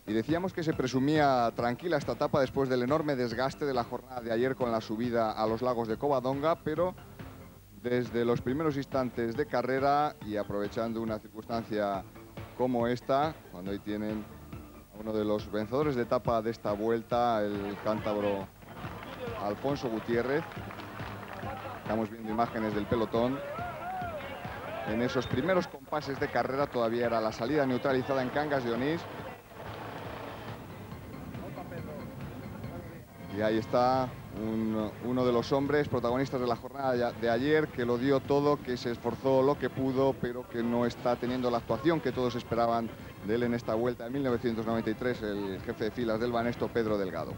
Y decíamos que se presumía tranquila esta etapa después del enorme desgaste de la jornada de ayer con la subida a los lagos de Covadonga, pero desde los primeros instantes de carrera y aprovechando una circunstancia como esta, cuando ahí tienen a uno de los vencedores de etapa de esta vuelta, el cántabro Alfonso Gutiérrez. Estamos viendo imágenes del pelotón. En esos primeros compases de carrera todavía era la salida neutralizada en Cangas de Onís. Y ahí está uno de los hombres protagonistas de la jornada de ayer, que lo dio todo, que se esforzó lo que pudo, pero que no está teniendo la actuación que todos esperaban de él en esta vuelta de 1993, el jefe de filas del Banesto, Pedro Delgado.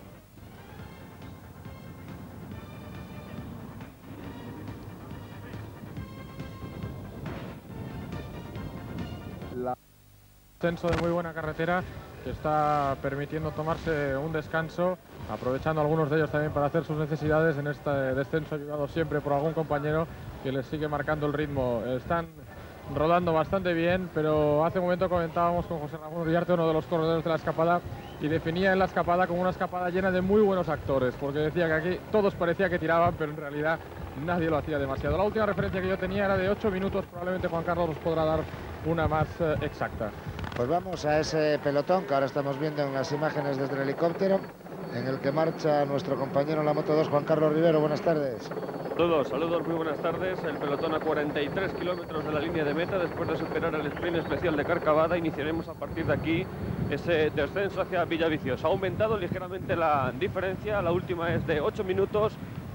Descenso de muy buena carretera que está permitiendo tomarse un descanso, aprovechando algunos de ellos también para hacer sus necesidades en este descenso, ayudado siempre por algún compañero que les sigue marcando el ritmo. Están rodando bastante bien, pero hace un momento comentábamos con José Ramón Uriarte, uno de los corredores de la escapada, y definía en la escapada como una escapada llena de muy buenos actores, porque decía que aquí todos parecía que tiraban, pero en realidad nadie lo hacía demasiado. La última referencia que yo tenía era de 8 minutos, probablemente Juan Carlos nos podrá dar una más exacta. Pues vamos a ese pelotón que ahora estamos viendo en las imágenes desde el helicóptero, en el que marcha nuestro compañero en la Moto 2, Juan Carlos Rivero. Buenas tardes. Saludos, muy buenas tardes. El pelotón a 43 kilómetros de la línea de meta. Después de superar el sprint especial de Carcabada, iniciaremos a partir de aquí ese descenso hacia Villaviciosa. Ha aumentado ligeramente la diferencia. La última es de 8 minutos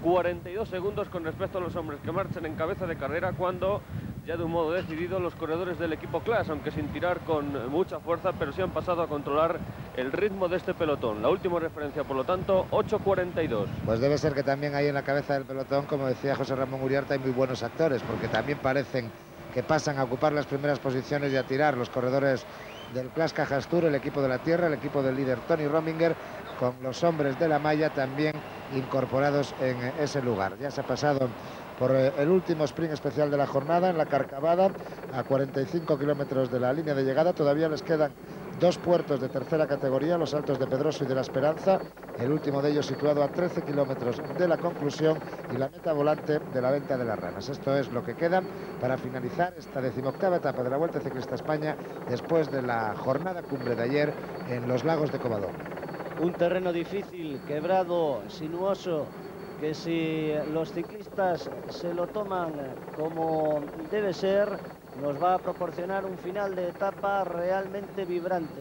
42 segundos con respecto a los hombres que marchan en cabeza de carrera, cuando ya de un modo decidido los corredores del equipo Class, aunque sin tirar con mucha fuerza, pero sí han pasado a controlar el ritmo de este pelotón. La última referencia, por lo tanto, 8:42. Pues debe ser que también ahí en la cabeza del pelotón, como decía José Ramón Uriarte, hay muy buenos actores, porque también parecen que pasan a ocupar las primeras posiciones y a tirar los corredores del Class Cajastur, el equipo de la tierra, el equipo del líder Tony Rominger, con los hombres de la malla también incorporados en ese lugar. Ya se ha pasado por el último sprint especial de la jornada en la Carcabada, a 45 kilómetros de la línea de llegada. Todavía les quedan dos puertos de tercera categoría, los Altos de Pedroso y de la Esperanza, el último de ellos situado a 13 kilómetros de la conclusión, y la meta volante de la Venta de las Ranas. Esto es lo que queda para finalizar esta 18ª etapa de la Vuelta Ciclista a España, después de la jornada cumbre de ayer en los lagos de Covadonga. Un terreno difícil, quebrado, sinuoso, que si los ciclistas se lo toman como debe ser, nos va a proporcionar un final de etapa realmente vibrante.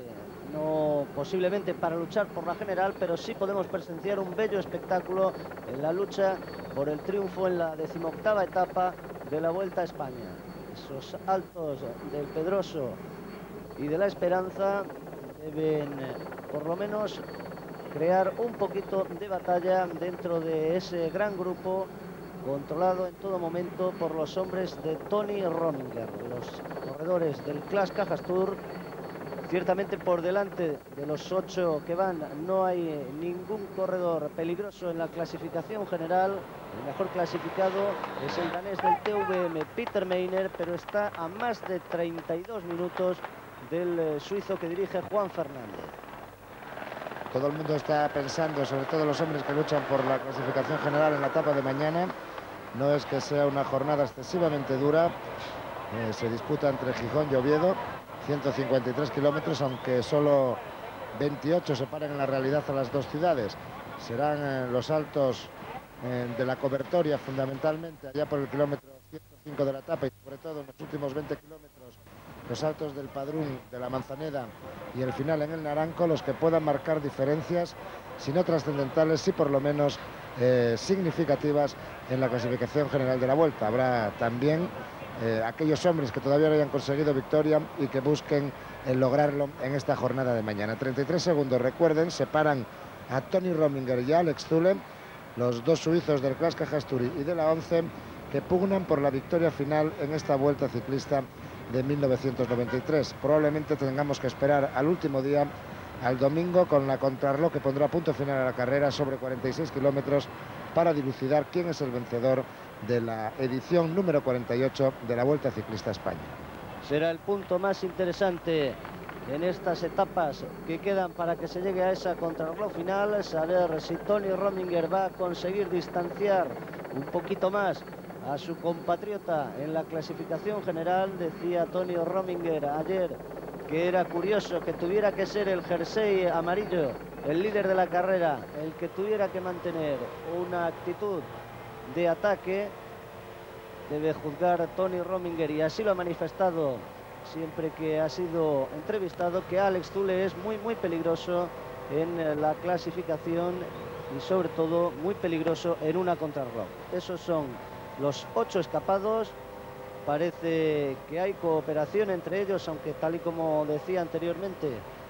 No posiblemente para luchar por la general, pero sí podemos presenciar un bello espectáculo en la lucha por el triunfo en la 18ª etapa de la Vuelta a España. Esos Altos del Pedroso y de la Esperanza deben por lo menos crear un poquito de batalla dentro de ese gran grupo, controlado en todo momento por los hombres de Tony Rominger, los corredores del Class Cajastur. Ciertamente por delante de los 8 que van no hay ningún corredor peligroso en la clasificación general. El mejor clasificado es el danés del TVM, Peter Meiner, pero está a más de 32 minutos del suizo que dirige Juan Fernández. Todo el mundo está pensando, sobre todo los hombres que luchan por la clasificación general en la etapa de mañana. No es que sea una jornada excesivamente dura. Se disputa entre Gijón y Oviedo, 153 kilómetros, aunque solo 28 separan en la realidad a las dos ciudades. Serán los Altos de la Cobertoria, fundamentalmente, allá por el kilómetro 105 de la etapa, y sobre todo en los últimos 20 kilómetros, los Altos del Padrún, de la Manzaneda y el final en el Naranco, los que puedan marcar diferencias, si no trascendentales, sí por lo menos significativas en la clasificación general de la Vuelta. Habrá también aquellos hombres que todavía no hayan conseguido victoria y que busquen lograrlo en esta jornada de mañana. 33 segundos, recuerden, separan a Tony Rominger y a Alex Zülle, los dos suizos del Class Cajasturi y de la 11, que pugnan por la victoria final en esta Vuelta Ciclista de 1993. Probablemente tengamos que esperar al último día, al domingo, con la contrarreloj que pondrá punto final a la carrera sobre 46 kilómetros, para dilucidar quién es el vencedor de la edición número 48 de la Vuelta Ciclista a España. Será el punto más interesante en estas etapas que quedan para que se llegue a esa contrarreloj final. Saber si Tony Rominger va a conseguir distanciar un poquito más a su compatriota en la clasificación general. Decía Tony Rominger ayer que era curioso que tuviera que ser el jersey amarillo, el líder de la carrera, el que tuviera que mantener una actitud de ataque. Debe juzgar Tony Rominger, y así lo ha manifestado siempre que ha sido entrevistado, que Alex Zülle es muy peligroso en la clasificación y sobre todo muy peligroso en una contrarreloj. Esos son los 8 escapados. Parece que hay cooperación entre ellos, aunque tal y como decía anteriormente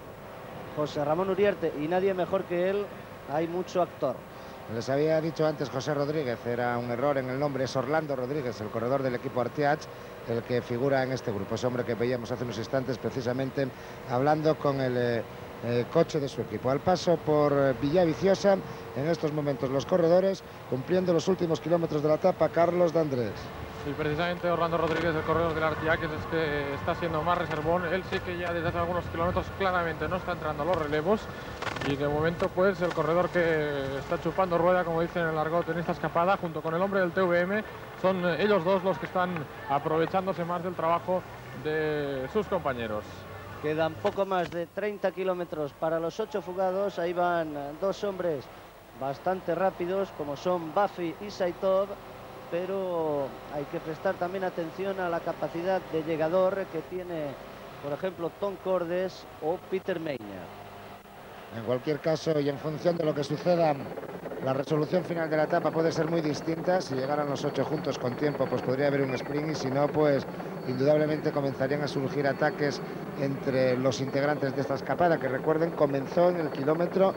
José Ramón Uriarte, y nadie mejor que él, hay mucho actor. Les había dicho antes José Rodríguez, era un error en el nombre, es Orlando Rodríguez, el corredor del equipo Arteach, el que figura en este grupo. Ese hombre que veíamos hace unos instantes precisamente hablando con el coche de su equipo. Al paso por Villaviciosa, en estos momentos los corredores cumpliendo los últimos kilómetros de la etapa. Carlos de Andrés. Sí, precisamente Orlando Rodríguez, el corredor del Arteach, es que está siendo más reservón. Él sí que ya desde hace algunos kilómetros claramente no está entrando a los relevos, y de momento pues el corredor que está chupando rueda, como dicen en el argot, en esta escapada, junto con el hombre del TVM, son ellos dos los que están aprovechándose más del trabajo de sus compañeros. Quedan poco más de 30 kilómetros para los 8 fugados. Ahí van dos hombres bastante rápidos, como son Buffy y Saitov, pero hay que prestar también atención a la capacidad de llegador que tiene, por ejemplo, Tom Cordes o Peter Meiner. En cualquier caso, y en función de lo que suceda, la resolución final de la etapa puede ser muy distinta. Si llegaran los 8 juntos con tiempo, pues podría haber un sprint, y si no, pues indudablemente comenzarían a surgir ataques entre los integrantes de esta escapada, que recuerden comenzó en el kilómetro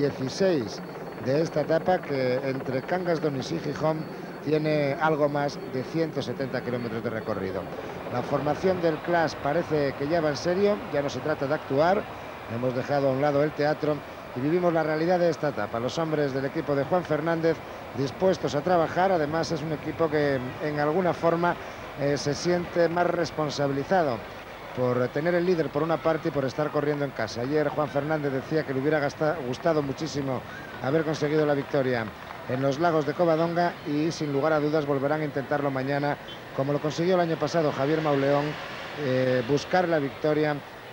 16 de esta etapa, que entre Cangas, Donís y Gijón tiene algo más de 170 kilómetros de recorrido. La formación del Clash parece que ya va en serio, ya no se trata de actuar. Hemos dejado a un lado el teatro y vivimos la realidad de esta etapa. Los hombres del equipo de Juan Fernández dispuestos a trabajar. Además, es un equipo que en alguna forma se siente más responsabilizado por tener el líder por una parte y por estar corriendo en casa. Ayer Juan Fernández decía que le hubiera gustado muchísimo haber conseguido la victoria en los lagos de Covadonga, y sin lugar a dudas volverán a intentarlo mañana, como lo consiguió el año pasado Javier Mauleón, buscar la victoria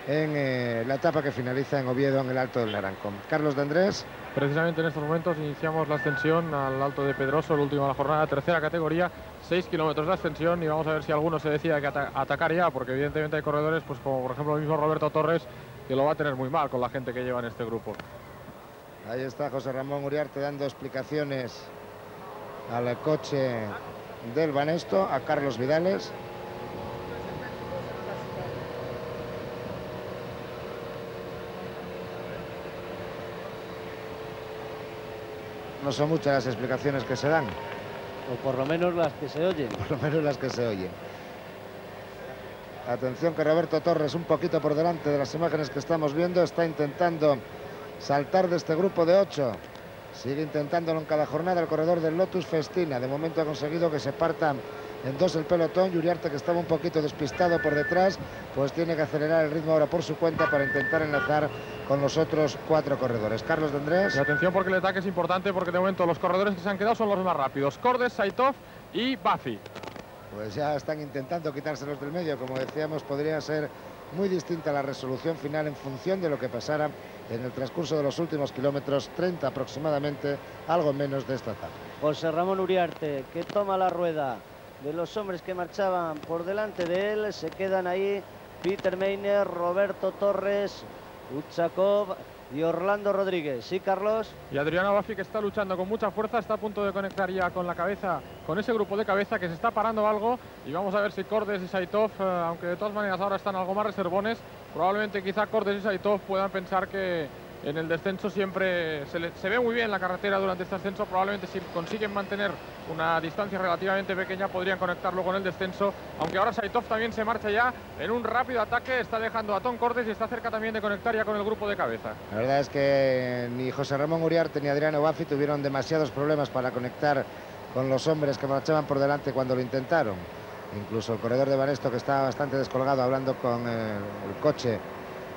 en la etapa que finaliza en Oviedo, en el Alto del Naranco. Carlos de Andrés. Precisamente en estos momentos iniciamos la ascensión al Alto de Pedroso, el último de la jornada, tercera categoría, 6 kilómetros de ascensión, y vamos a ver si alguno se decide que atacar ya, porque evidentemente hay corredores, pues como por ejemplo el mismo Roberto Torres, que lo va a tener muy mal con la gente que lleva en este grupo. Ahí está José Ramón Uriarte dando explicaciones al coche del Banesto, a Carlos Vidales. No son muchas las explicaciones que se dan. O por lo menos las que se oyen. Por lo menos las que se oyen. Atención que Roberto Torres, un poquito por delante de las imágenes que estamos viendo, está intentando saltar de este grupo de 8. Sigue intentándolo en cada jornada el corredor del Lotus Festina. De momento ha conseguido que se partan en dos el pelotón. Y Uriarte, que estaba un poquito despistado por detrás, pues tiene que acelerar el ritmo ahora por su cuenta para intentar enlazar con los otros 4 corredores. Carlos de Andrés. Y atención, porque el ataque es importante, porque de momento los corredores que se han quedado son los más rápidos: Cordes, Saitov y Buffy. Pues ya están intentando quitárselos del medio. Como decíamos, podría ser muy distinta la resolución final en función de lo que pasara en el transcurso de los últimos kilómetros, 30 aproximadamente, algo menos de esta etapa. José Ramón Uriarte, que toma la rueda de los hombres que marchaban por delante de él. Se quedan ahí Peter Meiner, Roberto Torres, Uchakov y Orlando Rodríguez. Sí, Carlos. Y Adriano Buffy, que está luchando con mucha fuerza, está a punto de conectar ya con la cabeza, con ese grupo de cabeza que se está parando algo, y vamos a ver si Cordes y Saitov, aunque de todas maneras ahora están algo más reservones, probablemente quizá Cordes y Saitov puedan pensar que en el descenso siempre se ve muy bien la carretera durante este ascenso. Probablemente si consiguen mantener una distancia relativamente pequeña podrían conectarlo con el descenso, aunque ahora Saitov también se marcha ya en un rápido ataque, está dejando a Tom Cordes y está cerca también de conectar ya con el grupo de cabeza. La verdad es que ni José Ramón Uriarte ni Adriano Buffy tuvieron demasiados problemas para conectar con los hombres que marchaban por delante cuando lo intentaron. Incluso el corredor de Banesto, que estaba bastante descolgado hablando con el coche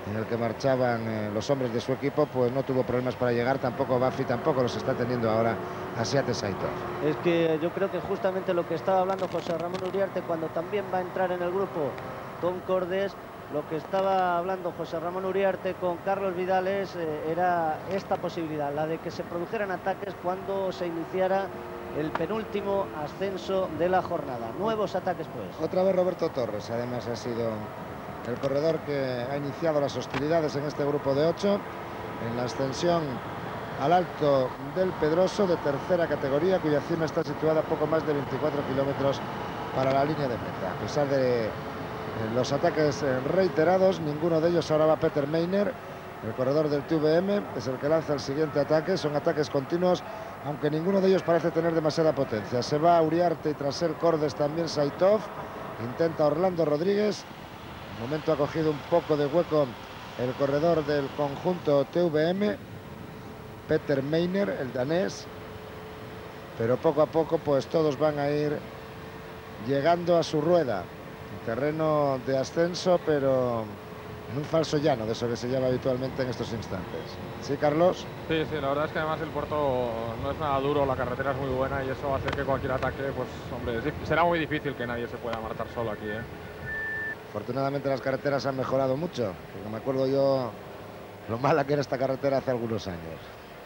en el que marchaban los hombres de su equipo, pues no tuvo problemas para llegar. Tampoco Buffy, tampoco los está teniendo ahora Asiat Saitov. Es que yo creo que justamente lo que estaba hablando José Ramón Uriarte cuando también va a entrar en el grupo Tom Cordes, lo que estaba hablando José Ramón Uriarte con Carlos Vidales era esta posibilidad, la de que se produjeran ataques cuando se iniciara el penúltimo ascenso de la jornada. Nuevos ataques, pues. Otra vez Roberto Torres, además ha sido el corredor que ha iniciado las hostilidades en este grupo de 8, en la ascensión al Alto del Pedroso de tercera categoría, cuya cima está situada a poco más de 24 kilómetros para la línea de meta. A pesar de los ataques reiterados, ninguno de ellos. Ahora va Peter Meiner, el corredor del TVM, es el que lanza el siguiente ataque. Son ataques continuos, aunque ninguno de ellos parece tener demasiada potencia. Se va Uriarte y tras él Cordes también Saitov. Intenta Orlando Rodríguez. De momento ha cogido un poco de hueco el corredor del conjunto TVM, Peter Meiner, el danés. Pero poco a poco pues todos van a ir llegando a su rueda. Terreno de ascenso, pero en un falso llano, de eso que se llama habitualmente en estos instantes. ¿Sí, Carlos? Sí, la verdad es que además el puerto no es nada duro, la carretera es muy buena y eso hace que cualquier ataque, pues hombre, será muy difícil que nadie se pueda marchar solo aquí, ¿eh? Afortunadamente las carreteras han mejorado mucho, porque me acuerdo yo lo mala que era esta carretera hace algunos años.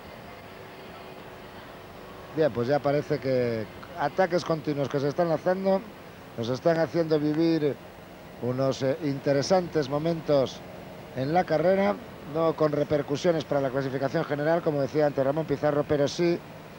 Bien, pues ya parece que ataques continuos que se están lanzando nos están haciendo vivir unos interesantes momentos en la carrera, no con repercusiones para la clasificación general, como decía antes Ramón Pizarro, pero sí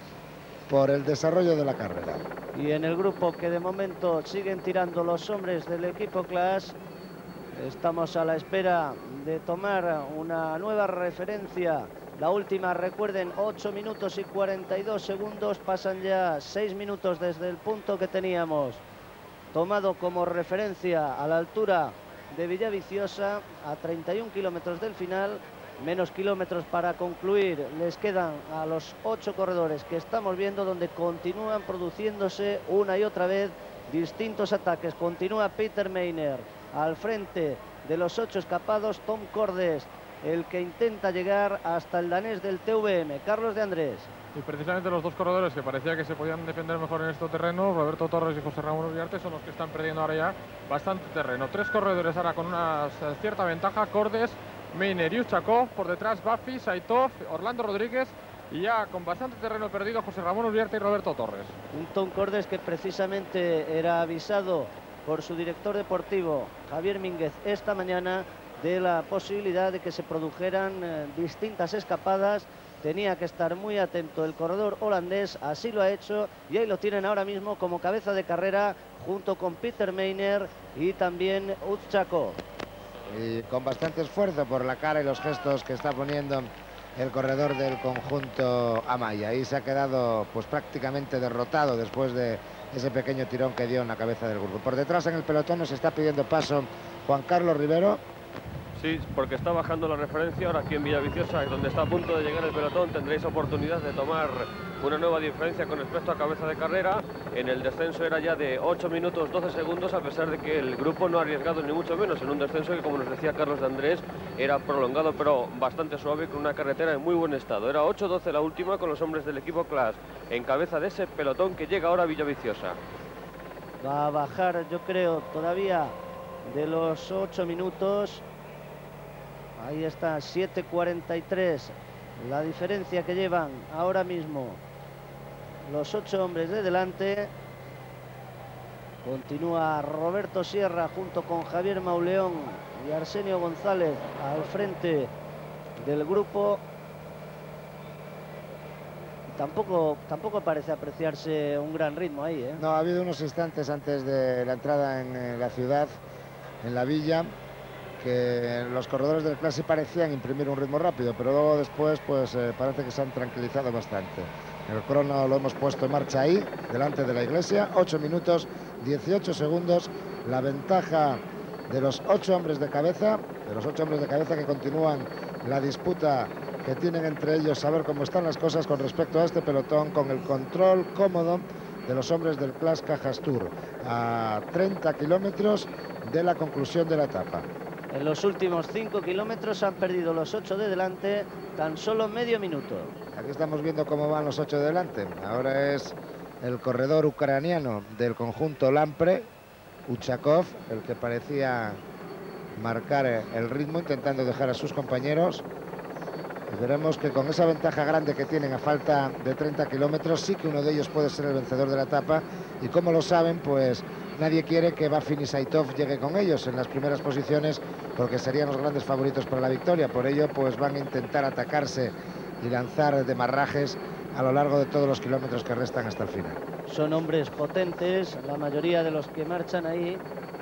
por el desarrollo de la carrera. Y en el grupo que de momento siguen tirando los hombres del equipo Clash, estamos a la espera de tomar una nueva referencia. La última, recuerden, 8 minutos y 42 segundos, pasan ya 6 minutos desde el punto que teníamos tomado como referencia a la altura de Villaviciosa, a 31 kilómetros del final, menos kilómetros para concluir. Les quedan a los 8 corredores que estamos viendo, donde continúan produciéndose una y otra vez distintos ataques. Continúa Peter Meiner al frente de los 8 escapados, Tom Cordes, el que intenta llegar hasta el danés del TVM, Carlos de Andrés. Y precisamente los dos corredores que parecía que se podían defender mejor en este terreno, Roberto Torres y José Ramón Uriarte, son los que están perdiendo ahora ya bastante terreno. 3 corredores ahora con una cierta ventaja: Cordes, Meiner y Uchakov. Por detrás Buffy, Saitov, Orlando Rodríguez. Y ya con bastante terreno perdido, José Ramón Uriarte y Roberto Torres. Un Tom Cordes que precisamente era avisado por su director deportivo, Javier Mínguez, esta mañana, de la posibilidad de que se produjeran distintas escapadas. Tenía que estar muy atento el corredor holandés, así lo ha hecho, y ahí lo tienen ahora mismo como cabeza de carrera junto con Peter Meiner y también Uchakov. Y con bastante esfuerzo por la cara y los gestos que está poniendo el corredor del conjunto Amaya. Ahí se ha quedado pues prácticamente derrotado después de ese pequeño tirón que dio en la cabeza del grupo. Por detrás en el pelotón nos está pidiendo paso Juan Carlos Rivero. Sí, porque está bajando la referencia ahora aquí en Villaviciosa, donde está a punto de llegar el pelotón. Tendréis oportunidad de tomar una nueva diferencia con respecto a cabeza de carrera. En el descenso era ya de 8 minutos 12 segundos, a pesar de que el grupo no ha arriesgado ni mucho menos en un descenso que, como nos decía Carlos de Andrés, era prolongado pero bastante suave, con una carretera en muy buen estado. Era 8-12 la última, con los hombres del equipo Clash en cabeza de ese pelotón que llega ahora a Villaviciosa. Va a bajar, yo creo, todavía de los 8 minutos. Ahí está, 7:43, la diferencia que llevan ahora mismo los 8 hombres de delante. Continúa Roberto Sierra junto con Javier Mauleón y Arsenio González al frente del grupo. Tampoco parece apreciarse un gran ritmo ahí, ¿eh? No, ha habido unos instantes antes de la entrada en la ciudad, en la villa, que los corredores del Clash parecían imprimir un ritmo rápido, pero luego después pues parece que se han tranquilizado bastante. El crono lo hemos puesto en marcha ahí, delante de la iglesia, 8 minutos 18 segundos, la ventaja de los 8 hombres de cabeza, que continúan la disputa que tienen entre ellos, a ver cómo están las cosas con respecto a este pelotón, con el control cómodo de los hombres del Clash Cajas Tour, a 30 kilómetros de la conclusión de la etapa. En los últimos 5 kilómetros han perdido los 8 de delante tan solo medio minuto. Aquí estamos viendo cómo van los 8 de delante. Ahora es el corredor ucraniano del conjunto Lampre, Uchakov, el que parecía marcar el ritmo, intentando dejar a sus compañeros. Y veremos que con esa ventaja grande que tienen a falta de 30 kilómetros, sí que uno de ellos puede ser el vencedor de la etapa. Y como lo saben, pues nadie quiere que Bafin y Saitov llegue con ellos en las primeras posiciones, porque serían los grandes favoritos para la victoria. Por ello, pues van a intentar atacarse y lanzar demarrajes a lo largo de todos los kilómetros que restan hasta el final. Son hombres potentes, la mayoría de los que marchan ahí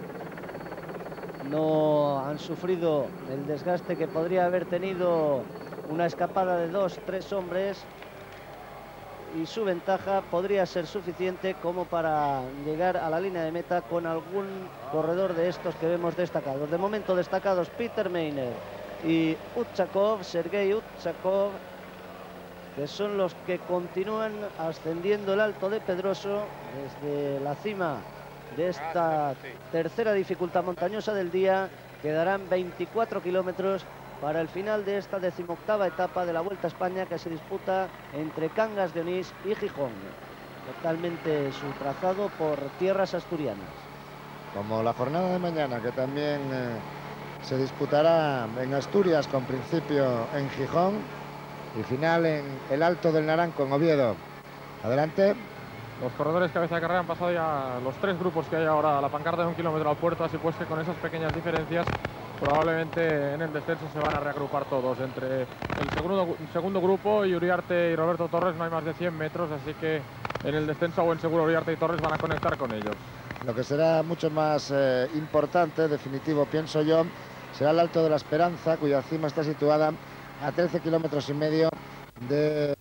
no han sufrido el desgaste que podría haber tenido una escapada de 2-3 hombres, y su ventaja podría ser suficiente como para llegar a la línea de meta con algún corredor de estos que vemos destacados. De momento destacados Peter Meiner y Uchakov, Sergei Uchakov, que son los que continúan ascendiendo el Alto de Pedroso desde la cima de esta tercera dificultad montañosa del día. Quedarán 24 kilómetros para el final de esta 18ª etapa de la Vuelta a España, que se disputa entre Cangas de Onís y Gijón. Totalmente su trazado por tierras asturianas. Como la jornada de mañana, que también se disputará en Asturias, con principio en Gijón y final en el Alto del Naranco, en Oviedo. Adelante. Los corredores cabeza de carrera han pasado ya los 3 grupos que hay ahora a la pancarta de 1 kilómetro al puerto, así pues que con esas pequeñas diferencias probablemente en el descenso se van a reagrupar todos. Entre el segundo grupo y Uriarte y Roberto Torres no hay más de 100 metros, así que en el descenso a buen seguro Uriarte y Torres van a conectar con ellos. Lo que será mucho más importante, definitivo, pienso yo, será el Alto de la Esperanza, cuya cima está situada a 13 kilómetros y medio de...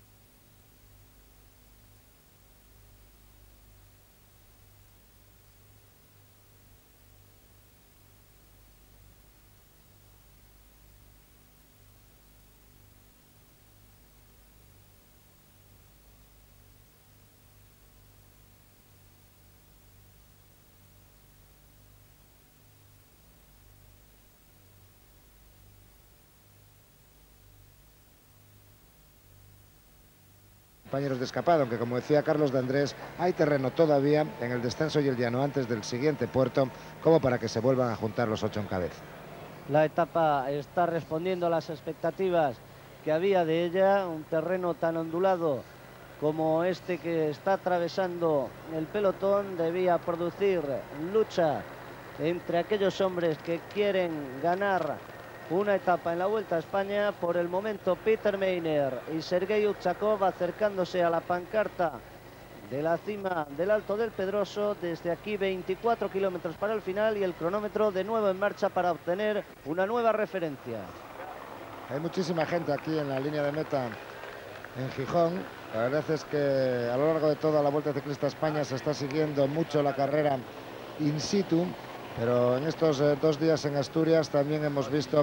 compañeros de escapada, aunque como decía Carlos de Andrés, hay terreno todavía en el descenso y el llano antes del siguiente puerto, como para que se vuelvan a juntar los 8 en cabeza. La etapa está respondiendo a las expectativas que había de ella. Un terreno tan ondulado como este que está atravesando el pelotón debía producir lucha entre aquellos hombres que quieren ganar una etapa en la Vuelta a España. Por el momento Peter Meiner y Sergei Uchakov acercándose a la pancarta de la cima del Alto del Pedroso. Desde aquí 24 kilómetros para el final y el cronómetro de nuevo en marcha para obtener una nueva referencia. Hay muchísima gente aquí en la línea de meta en Gijón. La verdad es que a lo largo de toda la Vuelta Ciclista a España se está siguiendo mucho la carrera in situ, pero en estos 2 días en Asturias también hemos visto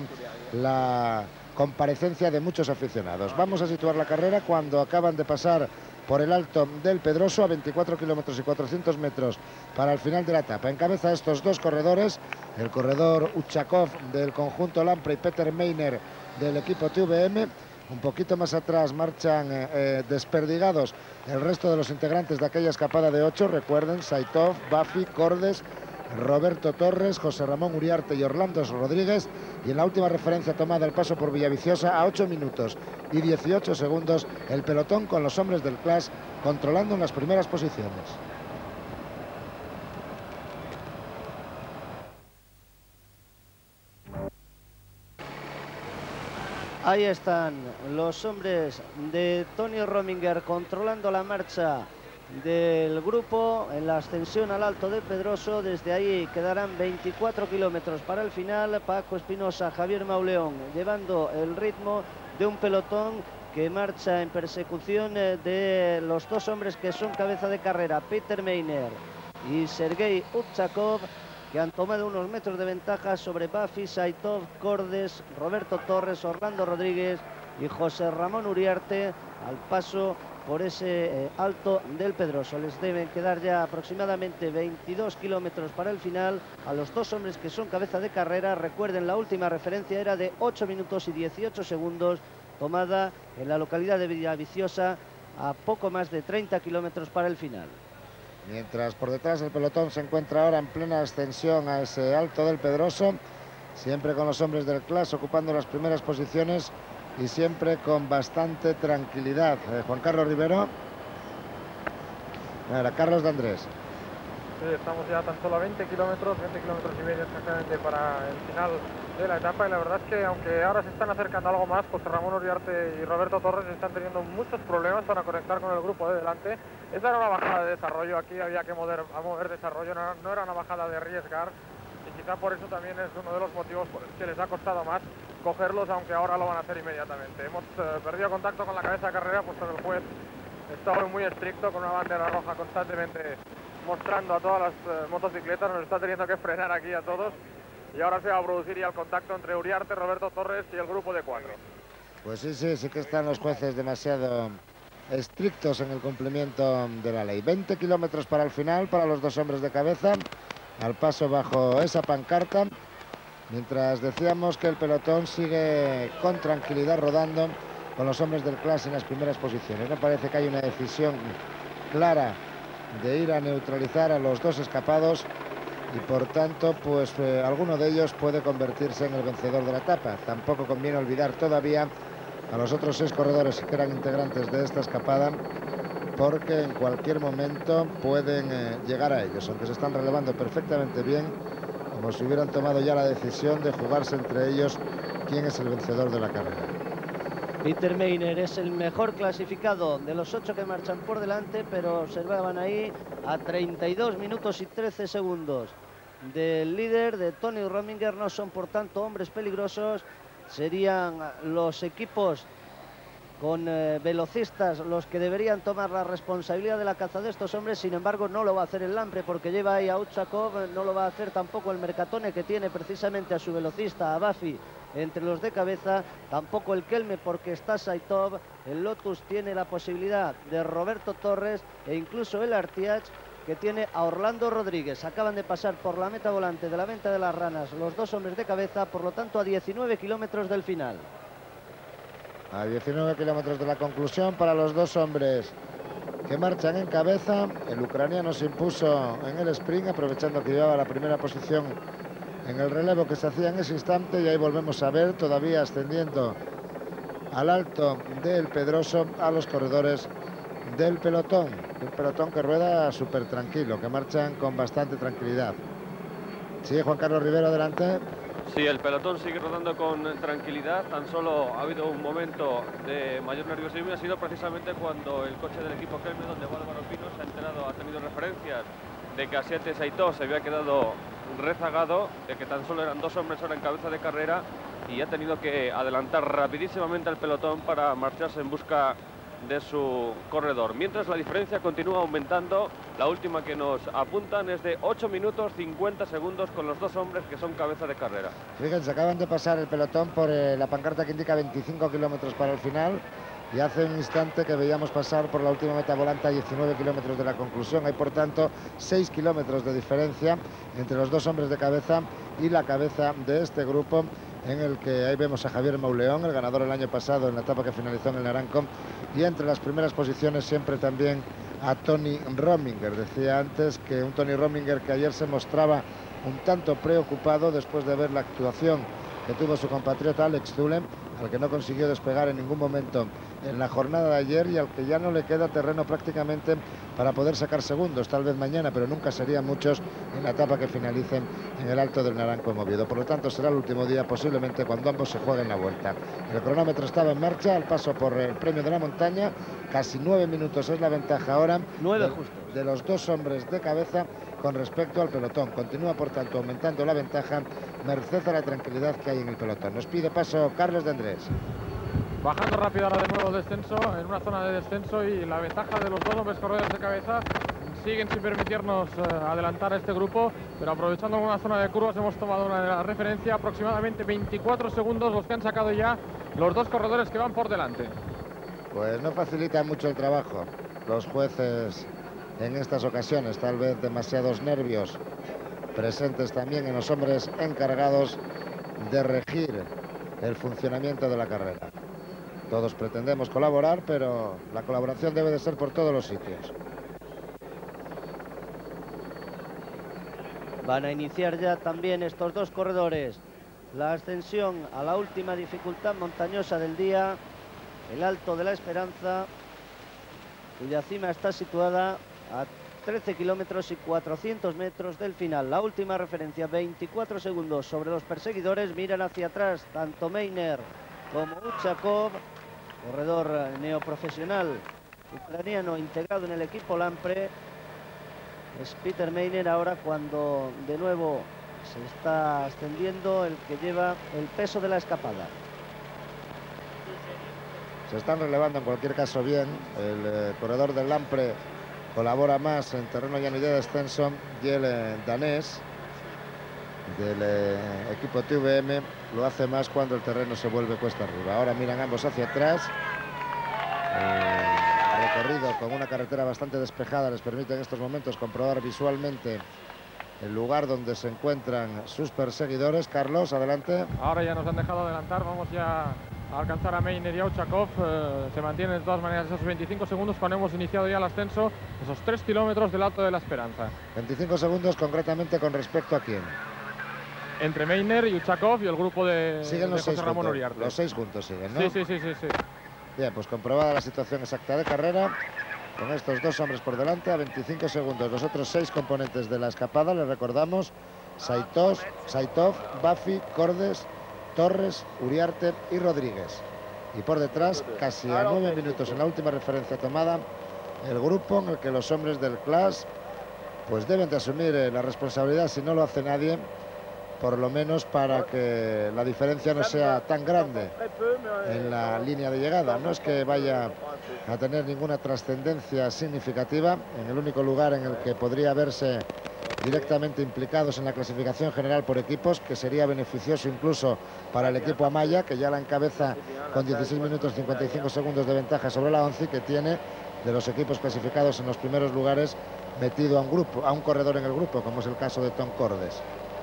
la comparecencia de muchos aficionados. Vamos a situar la carrera cuando acaban de pasar por el Alto del Pedroso a 24 kilómetros y 400 metros para el final de la etapa. Encabeza estos 2 corredores, el corredor Uchakov del conjunto Lampre y Peter Meiner del equipo TVM. Un poquito más atrás marchan desperdigados el resto de los integrantes de aquella escapada de 8. Recuerden, Saitov, Bafi, Cordes, Roberto Torres, José Ramón Uriarte y Orlando Rodríguez. Y en la última referencia tomada al paso por Villaviciosa, a 8 minutos y 18 segundos, el pelotón con los hombres del Clash controlando en las primeras posiciones. Ahí están los hombres de Tony Rominger controlando la marcha del grupo en la ascensión al Alto de Pedroso. Desde ahí quedarán 24 kilómetros para el final. Paco Espinosa, Javier Mauleón llevando el ritmo de un pelotón que marcha en persecución de los 2 hombres que son cabeza de carrera, Peter Meiner y Sergei Uchakov, que han tomado unos metros de ventaja sobre Bafi, Saitov, Cordes, Roberto Torres, Orlando Rodríguez y José Ramón Uriarte al paso por ese Alto del Pedroso. Les deben quedar ya aproximadamente 22 kilómetros para el final a los dos hombres que son cabeza de carrera. Recuerden, la última referencia era de 8 minutos y 18 segundos, tomada en la localidad de Villaviciosa, a poco más de 30 kilómetros para el final. Mientras por detrás el pelotón se encuentra ahora en plena ascensión a ese Alto del Pedroso, siempre con los hombres del CLAS ocupando las primeras posiciones y siempre con bastante tranquilidad. Juan Carlos Rivero. Ahora Carlos de Andrés. Sí, estamos ya tan solo a 20 kilómetros y medio exactamente para el final de la etapa, y la verdad es que aunque ahora se están acercando algo más, José Ramón Uriarte y Roberto Torres están teniendo muchos problemas para conectar con el grupo de delante. Esta era una bajada de desarrollo, aquí había que mover desarrollo, no era una bajada de arriesgar, y quizá por eso también es uno de los motivos por el que les ha costado más cogerlos, aunque ahora lo van a hacer inmediatamente. Hemos perdido contacto con la cabeza de carrera, puesto que el juez está hoy muy estricto, con una bandera roja constantemente mostrando a todas las motocicletas, nos está teniendo que frenar aquí a todos, y ahora se va a producir ya el contacto entre Uriarte, Roberto Torres y el grupo de 4. Pues sí que están los jueces demasiado estrictos en el cumplimiento de la ley. 20 kilómetros para el final para los dos hombres de cabeza, al paso bajo esa pancarta, mientras decíamos que el pelotón sigue con tranquilidad rodando con los hombres del CLAS en las primeras posiciones. No parece que haya una decisión clara de ir a neutralizar a los dos escapados, y por tanto pues alguno de ellos puede convertirse en el vencedor de la etapa. Tampoco conviene olvidar todavía a los otros 6 corredores que eran integrantes de esta escapada, porque en cualquier momento pueden llegar a ellos, aunque se están relevando perfectamente bien, como si hubieran tomado ya la decisión de jugarse entre ellos quién es el vencedor de la carrera. Peter Meiner es el mejor clasificado de los 8 que marchan por delante, pero observaban ahí a 32 minutos y 13 segundos del líder, de Tony Rominger. No son por tanto hombres peligrosos, serían los equipos con velocistas los que deberían tomar la responsabilidad de la caza de estos hombres. Sin embargo, no lo va a hacer el Lampre, porque lleva ahí a Uchakov, no lo va a hacer tampoco el Mercatone, que tiene precisamente a su velocista, a Bafi, entre los de cabeza, tampoco el Kelme, porque está Saitov. El Lotus tiene la posibilidad de Roberto Torres, e incluso el Artiach, que tiene a Orlando Rodríguez. Acaban de pasar por la meta volante de la Venta de las Ranas los dos hombres de cabeza, por lo tanto a 19 kilómetros del final. A 19 kilómetros de la conclusión para los dos hombres que marchan en cabeza. El ucraniano se impuso en el sprint, aprovechando que llevaba la primera posición en el relevo que se hacía en ese instante, y ahí volvemos a ver todavía ascendiendo al Alto del Pedroso a los corredores del pelotón. Un pelotón que rueda súper tranquilo, que marchan con bastante tranquilidad. Sí, Juan Carlos Rivero, adelante. Sí, el pelotón sigue rodando con tranquilidad. Tan solo ha habido un momento de mayor nerviosismo, y ha sido precisamente cuando el coche del equipo Kelme, donde va Álvaro Pino, se ha enterado, ha tenido referencias de que Asiete Saitov se había quedado rezagado, de que tan solo eran dos hombres ahora en cabeza de carrera, y ha tenido que adelantar rapidísimamente al pelotón para marcharse en busca de su corredor. Mientras la diferencia continúa aumentando, la última que nos apuntan es de 8 minutos 50 segundos con los dos hombres que son cabeza de carrera. Fíjense, acaban de pasar el pelotón por la pancarta que indica 25 kilómetros para el final, y hace un instante que veíamos pasar por la última meta volante a 19 kilómetros de la conclusión. Hay por tanto 6 kilómetros de diferencia entre los dos hombres de cabeza y la cabeza de este grupo, en el que ahí vemos a Javier Mauleón, el ganador el año pasado en la etapa que finalizó en el Naranco, y entre las primeras posiciones siempre también a Tony Rominger. Decía antes que un Tony Rominger que ayer se mostraba un tanto preocupado después de ver la actuación que tuvo su compatriota Alex Zülle, al que no consiguió despegar en ningún momento en la jornada de ayer, y al que ya no le queda terreno prácticamente para poder sacar segundos, tal vez mañana, pero nunca serían muchos en la etapa que finalicen en el Alto del Naranco en Oviedo. Por lo tanto, será el último día posiblemente cuando ambos se jueguen la vuelta. El cronómetro estaba en marcha al paso por el Premio de la Montaña. Casi 9 minutos es la ventaja ahora 9 justo de los dos hombres de cabeza con respecto al pelotón. Continúa, por tanto, aumentando la ventaja, merced a la tranquilidad que hay en el pelotón. Nos pide paso Carlos de Andrés. Bajando rápido ahora de nuevo el descenso, en una zona de descenso, y la ventaja de los dos hombres corredores de cabeza siguen sin permitirnos adelantar a este grupo, pero aprovechando una zona de curvas hemos tomado una referencia, aproximadamente 24 segundos los que han sacado ya los dos corredores que van por delante. Pues no facilita mucho el trabajo los jueces en estas ocasiones, tal vez demasiados nervios presentes también en los hombres encargados de regir el funcionamiento de la carrera. Todos pretendemos colaborar, pero la colaboración debe de ser por todos los sitios. Van a iniciar ya también estos dos corredores la ascensión a la última dificultad montañosa del día, el Alto de la Esperanza, cuya cima está situada a 13 kilómetros y 400 metros del final. La última referencia, 24 segundos sobre los perseguidores. Miran hacia atrás tanto Meiner como Uchakov, corredor neoprofesional ucraniano integrado en el equipo Lampre. Es Peter Meiner ahora cuando de nuevo se está ascendiendo el que lleva el peso de la escapada. Se están relevando en cualquier caso bien. El corredor del Lampre colabora más en terreno llano y de descenso, y el danés del equipo TVM lo hace más cuando el terreno se vuelve cuesta arriba. Ahora miran ambos hacia atrás. Recorrido con una carretera bastante despejada les permite en estos momentos comprobar visualmente el lugar donde se encuentran sus perseguidores. Carlos, adelante. Ahora ya nos han dejado adelantar, vamos ya a alcanzar a Meiner y a Uchakov. Se mantienen de todas maneras esos 25 segundos cuando hemos iniciado ya el ascenso, esos 3 kilómetros del Alto de la Esperanza. 25 segundos concretamente con respecto a quién. Entre Meiner y Uchakov y el grupo de José Ramón Uriarte. Los 6 juntos siguen, ¿no? Sí. Bien, pues comprobada la situación exacta de carrera, con estos dos hombres por delante a 25 segundos. Los otros 6 componentes de la escapada, les recordamos: Saitov, Bafi, Cordes, Torres, Uriarte y Rodríguez. Y por detrás, casi a 9 minutos en la última referencia tomada, el grupo en el que los hombres del Clash pues deben de asumir la responsabilidad, si no lo hace nadie, por lo menos para que la diferencia no sea tan grande en la línea de llegada. No es que vaya a tener ninguna trascendencia significativa. En el único lugar en el que podría verse directamente implicados en la clasificación general por equipos, que sería beneficioso incluso para el equipo Amaya, que ya la encabeza con 16 minutos 55 segundos de ventaja sobre la 11, que tiene de los equipos clasificados en los primeros lugares metido a un corredor en el grupo, como es el caso de Tom Cordes.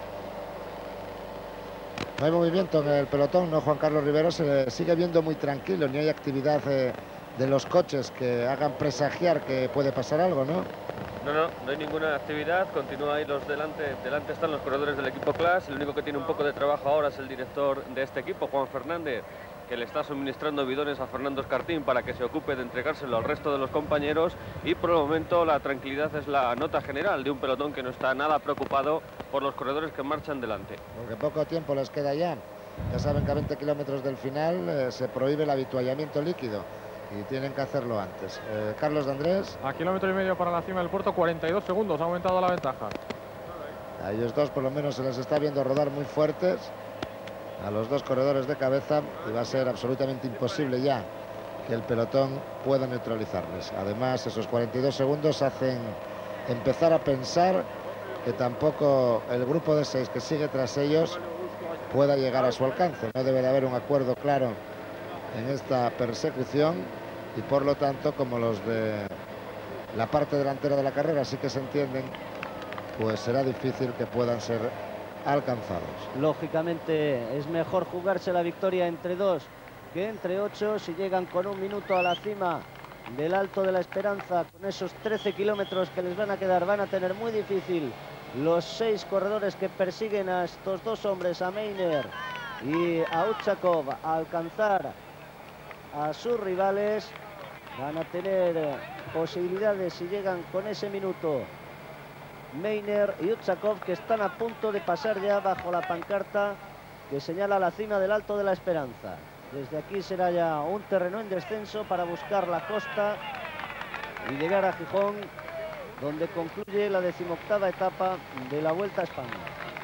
No hay movimiento en el pelotón, ¿no, Juan Carlos Rivero? Se le sigue viendo muy tranquilo, ni hay actividad de los coches que hagan presagiar que puede pasar algo, ¿no? No hay ninguna actividad, continúa ahí los delante están los corredores del equipo Clash. El único que tiene un poco de trabajo ahora es el director de este equipo, Juan Fernández, que le está suministrando bidones a Fernando Escartín para que se ocupe de entregárselo al resto de los compañeros, y por el momento la tranquilidad es la nota general de un pelotón que no está nada preocupado por los corredores que marchan delante. Porque poco tiempo les queda ya. Ya saben que a 20 kilómetros del final se prohíbe el habituallamiento líquido y tienen que hacerlo antes. Carlos de Andrés. A 1,5 kilómetros para la cima del puerto, 42 segundos, ha aumentado la ventaja. A ellos dos por lo menos se les está viendo rodar muy fuertes, a los dos corredores de cabeza, y va a ser absolutamente imposible ya que el pelotón pueda neutralizarles. Además, esos 42 segundos hacen empezar a pensar que tampoco el grupo de 6 que sigue tras ellos pueda llegar a su alcance. No debe de haber un acuerdo claro en esta persecución, y por lo tanto, como los de la parte delantera de la carrera sí que se entienden, pues será difícil que puedan ser alcanzados. Lógicamente es mejor jugarse la victoria entre 2 que entre 8. Si llegan con 1 minuto a la cima del Alto de la Esperanza, con esos 13 kilómetros que les van a quedar, van a tener muy difícil los 6 corredores que persiguen a estos dos hombres, a Meiner y a Uchakov, a alcanzar a sus rivales. Van a tener posibilidades si llegan con ese minuto Meiner y Uchakov, que están a punto de pasar ya bajo la pancarta que señala la cima del Alto de la Esperanza. Desde aquí será ya un terreno en descenso para buscar la costa y llegar a Gijón, donde concluye la 18ª etapa de la Vuelta a España.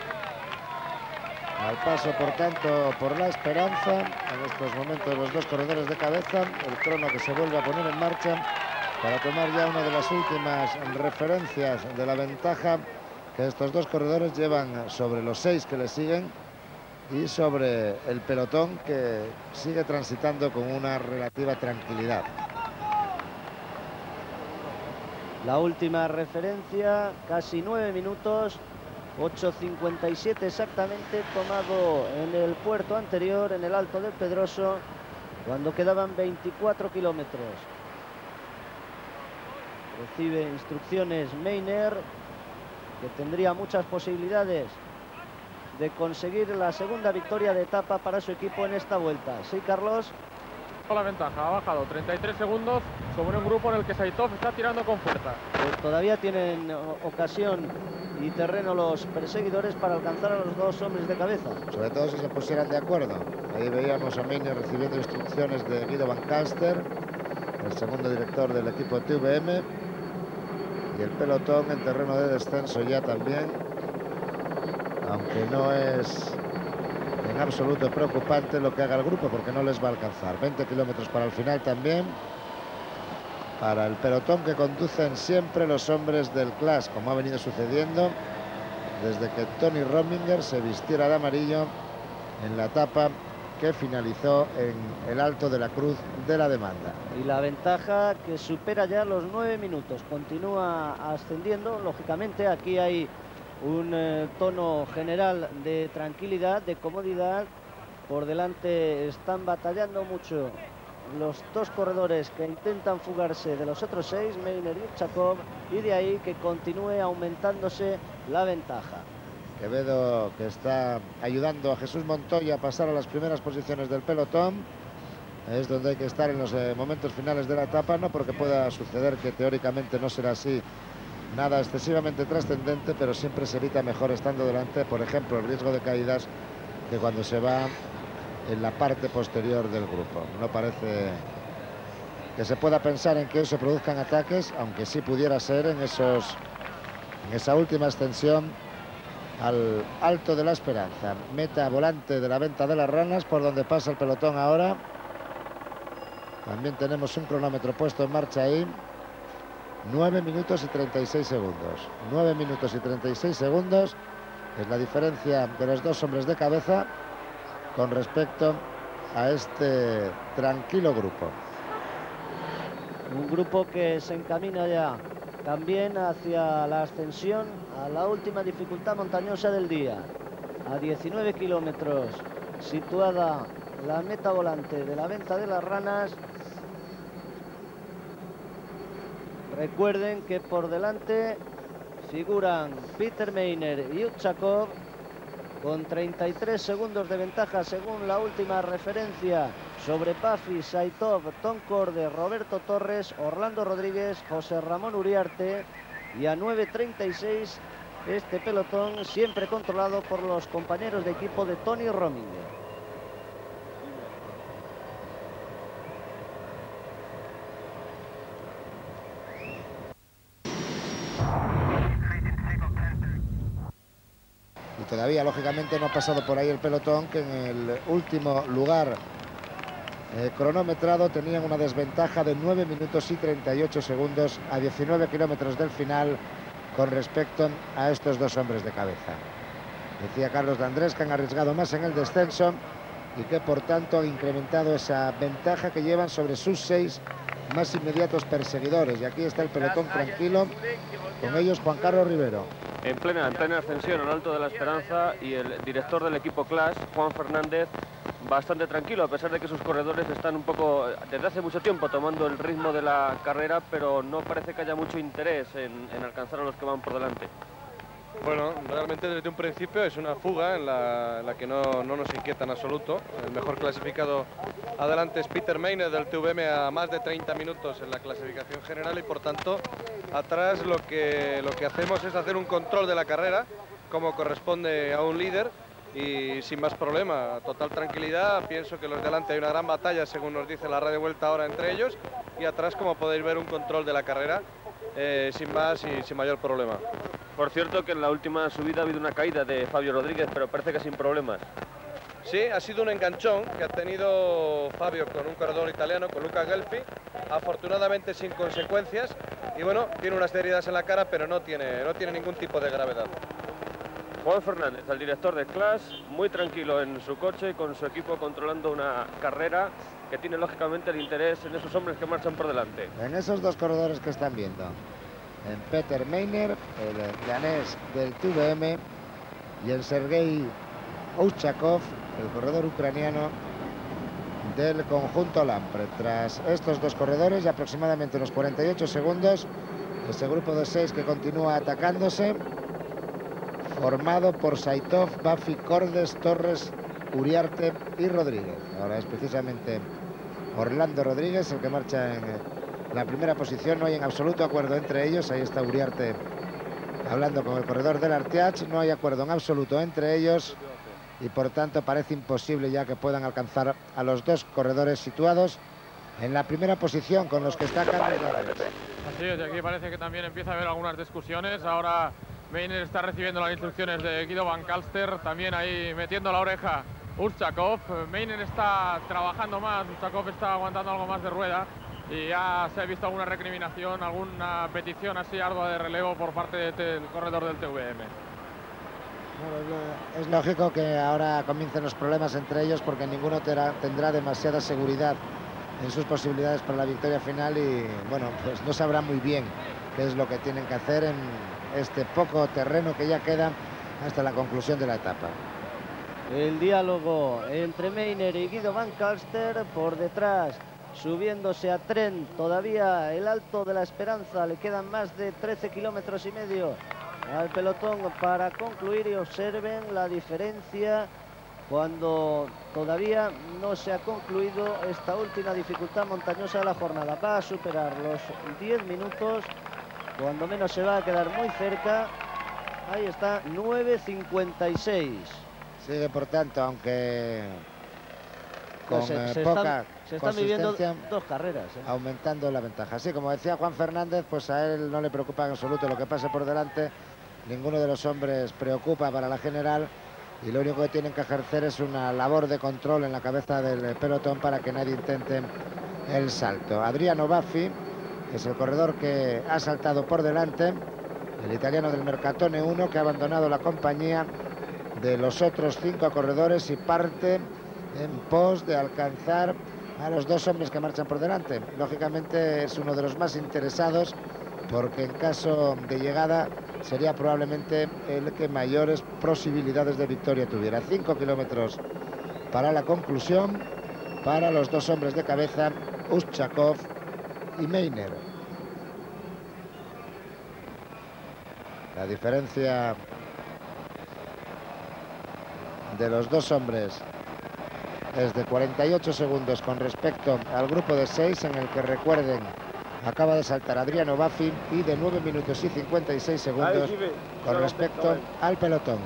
Al paso, por tanto, por la Esperanza, en estos momentos los dos corredores de cabeza, el crono que se vuelve a poner en marcha para tomar ya una de las últimas referencias de la ventaja que estos dos corredores llevan sobre los 6 que les siguen. y sobre el pelotón, que sigue transitando con una relativa tranquilidad. La última referencia, casi 9 minutos, 8:57 exactamente, tomado en el puerto anterior, en el Alto del Pedroso, cuando quedaban 24 kilómetros. Recibe instrucciones Meiner, que tendría muchas posibilidades de conseguir la segunda victoria de etapa para su equipo en esta vuelta. Sí, Carlos. La ventaja ha bajado 33 segundos sobre un grupo en el que Saitov está tirando con fuerza. Pues todavía tienen ocasión y terreno los perseguidores para alcanzar a los dos hombres de cabeza. Sobre todo si se pusieran de acuerdo. Ahí veíamos a Meiner recibiendo instrucciones de Guido Van Caster, el segundo director del equipo TVM, y el pelotón en terreno de descenso ya también, aunque no es en absoluto preocupante lo que haga el grupo, porque no les va a alcanzar. 20 kilómetros para el final también, para el pelotón que conducen siempre los hombres del Clash, como ha venido sucediendo desde que Tony Rominger se vistiera de amarillo en la etapa que finalizó en el Alto de la Cruz de la Demanda. Y la ventaja que supera ya los 9 minutos, continúa ascendiendo. Lógicamente aquí hay un tono general de tranquilidad, de comodidad. Por delante están batallando mucho los dos corredores que intentan fugarse de los otros 6, Meiner y Uchakov, y de ahí que continúe aumentándose la ventaja. Quevedo, que está ayudando a Jesús Montoya a pasar a las primeras posiciones del pelotón. Es donde hay que estar en los momentos finales de la etapa, no porque pueda suceder, que teóricamente no será así, nada excesivamente trascendente, pero siempre se evita mejor estando delante, por ejemplo, el riesgo de caídas, que cuando se va en la parte posterior del grupo. No parece que se pueda pensar en que se produzcan ataques, aunque sí pudiera ser en esa última extensión al Alto de la Esperanza. Meta volante de la Venta de las Ranas, por donde pasa el pelotón ahora. También tenemos un cronómetro puesto en marcha ahí. 9 minutos y 36 segundos. 9 minutos y 36 segundos es la diferencia de los dos hombres de cabeza con respecto a este tranquilo grupo. Un grupo que se encamina ya también hacia la ascensión a la última dificultad montañosa del día. A 19 kilómetros situada la meta volante de la Venta de las Ranas. Recuerden que por delante figuran Peter Meiner y Uchakov con 33 segundos de ventaja según la última referencia sobre Buffy, Saitov, Tom Corde, Roberto Torres, Orlando Rodríguez, José Ramón Uriarte, y a 9:36 este pelotón siempre controlado por los compañeros de equipo de Tony Rominger. Y todavía, lógicamente, no ha pasado por ahí el pelotón, que en el último lugar cronometrado tenían una desventaja de 9 minutos y 38 segundos a 19 kilómetros del final con respecto a estos dos hombres de cabeza. Decía Carlos de Andrés que han arriesgado más en el descenso y que por tanto han incrementado esa ventaja que llevan sobre sus 6 más inmediatos perseguidores. Y aquí está el pelotón tranquilo, con ellos Juan Carlos Rivero. En plena ascensión al Alto de la Esperanza, y el director del equipo Clash, Juan Fernández, bastante tranquilo, a pesar de que sus corredores están un poco, desde hace mucho tiempo, tomando el ritmo de la carrera, pero no parece que haya mucho interés en alcanzar a los que van por delante. Bueno, realmente desde un principio es una fuga en la que no nos inquieta en absoluto. El mejor clasificado adelante es Peter Meiner del TVM a más de 30 minutos en la clasificación general, y por tanto atrás lo que hacemos es hacer un control de la carrera como corresponde a un líder, y sin más problema, total tranquilidad. Pienso que los de delante hay una gran batalla, según nos dice la radio vuelta ahora, entre ellos, y atrás, como podéis ver, un control de la carrera sin más y sin mayor problema. Por cierto, que en la última subida ha habido una caída de Fabio Rodríguez, pero parece que sin problemas. Sí, ha sido un enganchón que ha tenido Fabio con un corredor italiano, con Luca Gelfi, afortunadamente sin consecuencias, y bueno, tiene unas heridas en la cara, pero no tiene ningún tipo de gravedad. Juan Fernández, el director de Clash, muy tranquilo en su coche, con su equipo controlando una carrera que tiene lógicamente el interés en esos hombres que marchan por delante. En esos dos corredores que están viendo, en Peter Meiner, el danés del TVM, y en Sergei Ouchakov, el corredor ucraniano del conjunto Lampre. Tras estos dos corredores, y aproximadamente unos 48 segundos, ese grupo de 6 que continúa atacándose, formado por Saitov, Buffy, Cordes, Torres, Uriarte y Rodríguez. Ahora es precisamente Orlando Rodríguez el que marcha en la primera posición. No hay en absoluto acuerdo entre ellos. Ahí está Uriarte hablando con el corredor del Arteach. No hay acuerdo en absoluto entre ellos y por tanto parece imposible ya que puedan alcanzar a los dos corredores situados en la primera posición con los que está Candeláres. Así es, y aquí parece que también empieza a haber algunas discusiones. Ahora Meiner está recibiendo las instrucciones de Guido Van Kalster, también ahí metiendo la oreja Urchakov. Meiner está trabajando más, Urchakov está aguantando algo más de rueda y ya se ha visto alguna recriminación, alguna petición así ardua de relevo por parte del corredor del TVM. Es lógico que ahora comiencen los problemas entre ellos porque ninguno tendrá demasiada seguridad en sus posibilidades para la victoria final y bueno, pues no sabrá muy bien qué es lo que tienen que hacer en este poco terreno que ya queda hasta la conclusión de la etapa. El diálogo entre Meiner y Guido Van Kalster por detrás, subiéndose a tren, todavía el Alto de la Esperanza, le quedan más de 13 kilómetros y medio al pelotón para concluir y observen la diferencia cuando todavía no se ha concluido esta última dificultad montañosa de la jornada. Va a superar los 10 minutos, cuando menos se va a quedar muy cerca. Ahí está, 9:56. Sigue por tanto, aunque con se poca están viviendo consistencia, dos carreras, aumentando la ventaja. Así como decía Juan Fernández, pues a él no le preocupa en absoluto lo que pase por delante. Ninguno de los hombres preocupa para la general y lo único que tienen que ejercer es una labor de control en la cabeza del pelotón para que nadie intente el salto. Adriano Buffy es el corredor que ha saltado por delante, el italiano del Mercatone 1, que ha abandonado la compañía de los otros 5 corredores y parte en pos de alcanzar a los dos hombres que marchan por delante. Lógicamente es uno de los más interesados porque en caso de llegada sería probablemente el que mayores posibilidades de victoria tuviera. 5 kilómetros para la conclusión para los dos hombres de cabeza, Urchakov y Meiner. La diferencia de los dos hombres es de 48 segundos con respecto al grupo de 6, en el que, recuerden, acaba de saltar Adriano Buffy, y de 9 minutos y 56 segundos con respecto al pelotón.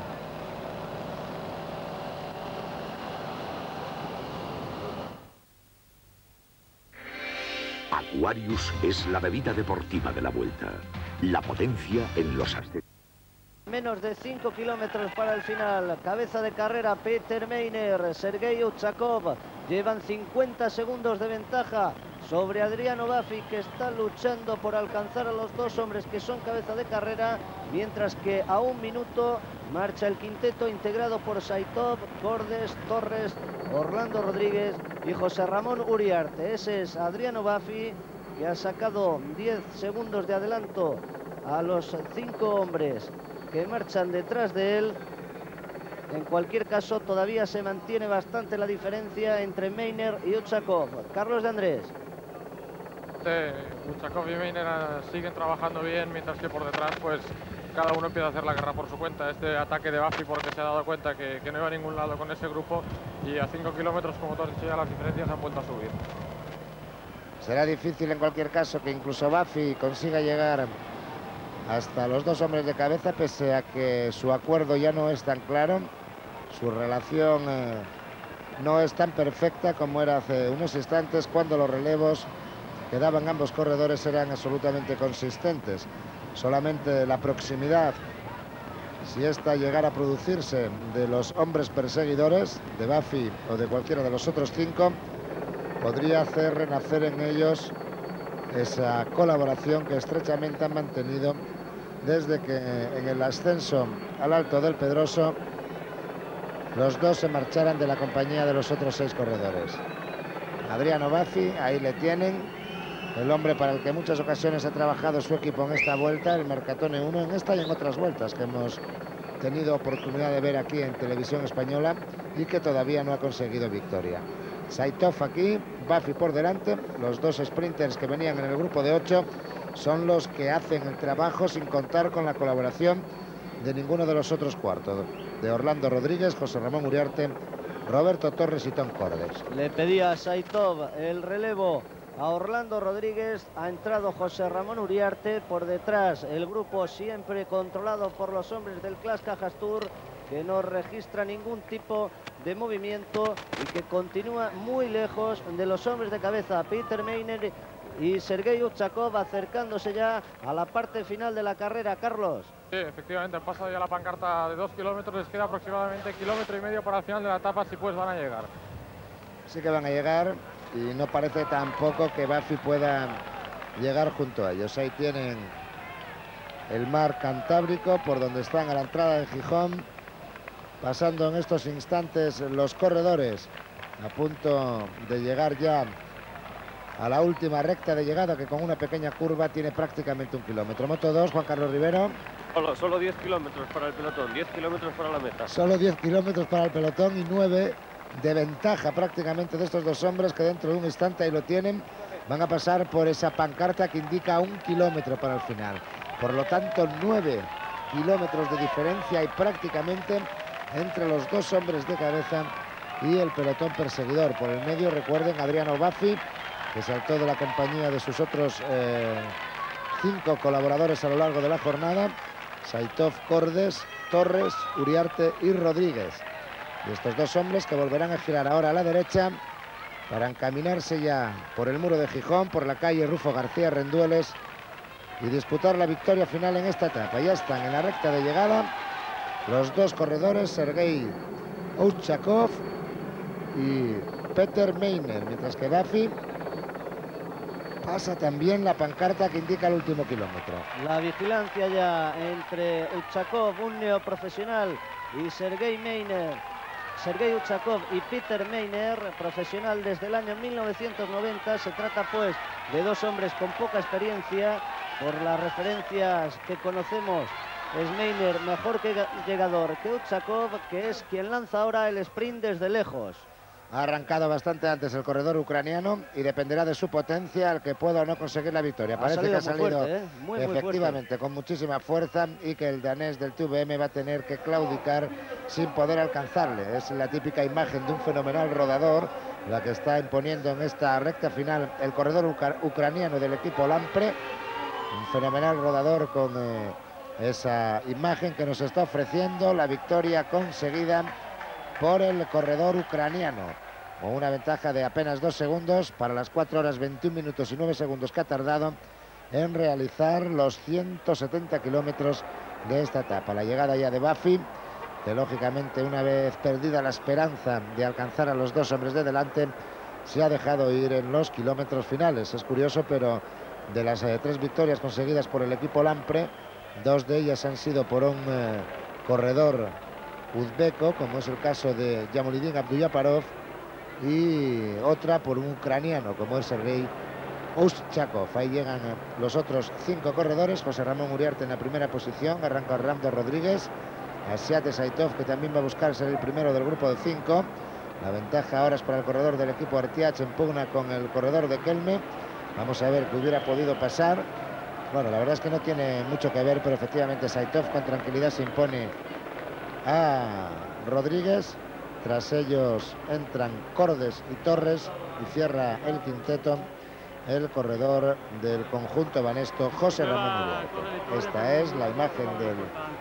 Aquarius es la bebida deportiva de la Vuelta. La potencia en los ascensos. Menos de 5 kilómetros para el final. Cabeza de carrera Peter Meiner, Sergei Urchakov. Llevan 50 segundos de ventaja sobre Adriano Buffy, que está luchando por alcanzar a los dos hombres que son cabeza de carrera, mientras que a 1 minuto marcha el quinteto integrado por Saitov, Cordes, Torres, Orlando Rodríguez y José Ramón Uriarte. Ese es Adriano Buffy, que ha sacado 10 segundos de adelanto a los 5 hombres que marchan detrás de él. En cualquier caso, todavía se mantiene bastante la diferencia entre Meiner y Urchakov. Carlos de Andrés. Urchakov y Meiner siguen trabajando bien, mientras que por detrás pues cada uno empieza a hacer la guerra por su cuenta. Este ataque de Buffy, porque se ha dado cuenta que no iba a ningún lado con ese grupo, y a 5 kilómetros, como tú has dicho, ya las diferencias han vuelto a subir. Será difícil en cualquier caso que incluso Buffy consiga llegar hasta los dos hombres de cabeza, pese a que su acuerdo ya no es tan claro, su relación no es tan perfecta como era hace unos instantes, cuando los relevos que daban ambos corredores eran absolutamente consistentes. Solamente la proximidad, si esta llegara a producirse, de los hombres perseguidores, de Buffy o de cualquiera de los otros 5, podría hacer renacer en ellos esa colaboración que estrechamente han mantenido desde que en el ascenso al Alto del Pedroso los dos se marcharan de la compañía de los otros 6 corredores. Adriano Baffi, ahí le tienen, el hombre para el que en muchas ocasiones ha trabajado su equipo en esta vuelta, el Mercatone 1, en esta y en otras vueltas que hemos tenido oportunidad de ver aquí en televisión española y que todavía no ha conseguido victoria. Saitov aquí, Baffi por delante, los dos sprinters que venían en el grupo de 8 son los que hacen el trabajo sin contar con la colaboración de ninguno de los otros cuartos, de Orlando Rodríguez, José Ramón Uriarte, Roberto Torres y Tom Cordes. Le pedía a Saitov el relevo a Orlando Rodríguez, ha entrado José Ramón Uriarte, por detrás el grupo siempre controlado por los hombres del Clas Cajas Tour, que no registra ningún tipo de movimiento y que continúa muy lejos de los hombres de cabeza, Peter Meiner y Sergei Uchakov, acercándose ya a la parte final de la carrera. Carlos. Sí, efectivamente, han pasado ya la pancarta de 2 kilómetros, les queda aproximadamente 1,5 kilómetros para el final de la etapa, si pues van a llegar. Sí que van a llegar y no parece tampoco que Baffi pueda llegar junto a ellos. Ahí tienen el mar Cantábrico por donde están a la entrada de Gijón, pasando en estos instantes los corredores a punto de llegar ya a la última recta de llegada, que con una pequeña curva tiene prácticamente 1 kilómetro. Moto 2, Juan Carlos Rivero. Solo 10 kilómetros para el pelotón, 10 kilómetros para la meta. Solo 10 kilómetros para el pelotón y 9 de ventaja prácticamente de estos dos hombres, que dentro de un instante ahí lo tienen. Van a pasar por esa pancarta que indica 1 kilómetro para el final. Por lo tanto, 9 kilómetros de diferencia y prácticamente entre los dos hombres de cabeza y el pelotón perseguidor. Por el medio, recuerden, Adriano Baffi, que saltó de la compañía de sus otros 5 colaboradores a lo largo de la jornada. Saitov, Cordes, Torres, Uriarte y Rodríguez. Y estos dos hombres que volverán a girar ahora a la derecha para encaminarse ya por el muro de Gijón, por la calle Rufo García Rendueles, y disputar la victoria final en esta etapa. Ya están en la recta de llegada los dos corredores, Sergei Uchakov y Peter Meiner, mientras que Baffi pasa también la pancarta que indica el último kilómetro. La vigilancia ya entre Uchakov, un neoprofesional, y Sergei Uchakov y Peter Meiner, profesional desde el año 1990. Se trata pues de dos hombres con poca experiencia. Por las referencias que conocemos, es Meiner mejor llegador que Uchakov, que es quien lanza ahora el sprint desde lejos. Ha arrancado bastante antes el corredor ucraniano y dependerá de su potencia el que pueda o no conseguir la victoria. Parece que ha salido fuerte, muy efectivamente fuerte, con muchísima fuerza, y que el danés del TVM va a tener que claudicar sin poder alcanzarle. Es la típica imagen de un fenomenal rodador la que está imponiendo en esta recta final el corredor ucraniano del equipo Lampre. Un fenomenal rodador con esa imagen que nos está ofreciendo la victoria conseguida por el corredor ucraniano, con una ventaja de apenas 2 segundos para las 4 horas 21 minutos y 9 segundos que ha tardado en realizar los 170 kilómetros de esta etapa. La llegada ya de Baffi, que lógicamente, una vez perdida la esperanza de alcanzar a los dos hombres de delante, se ha dejado ir en los kilómetros finales. Es curioso, pero de las 3 victorias conseguidas por el equipo Lampre, 2 de ellas han sido por un corredor uzbeco, como es el caso de Jamolidin Abduyaparov, y otra por un ucraniano, como es Sergei Uchakov. Ahí llegan los otros 5 corredores. José Ramón Uriarte en la primera posición, arranca Orlando Rodríguez, Asiate Saitov, que también va a buscar ser el primero del grupo de 5. La ventaja ahora es para el corredor del equipo Artiach, en pugna con el corredor de Kelme. Vamos a ver qué hubiera podido pasar. Bueno, la verdad es que no tiene mucho que ver, pero efectivamente Saitov con tranquilidad se impone a Rodríguez. Tras ellos entran Cordes y Torres y cierra el quinteto el corredor del conjunto banesto, José Ramón Uriarte. Esta es la imagen del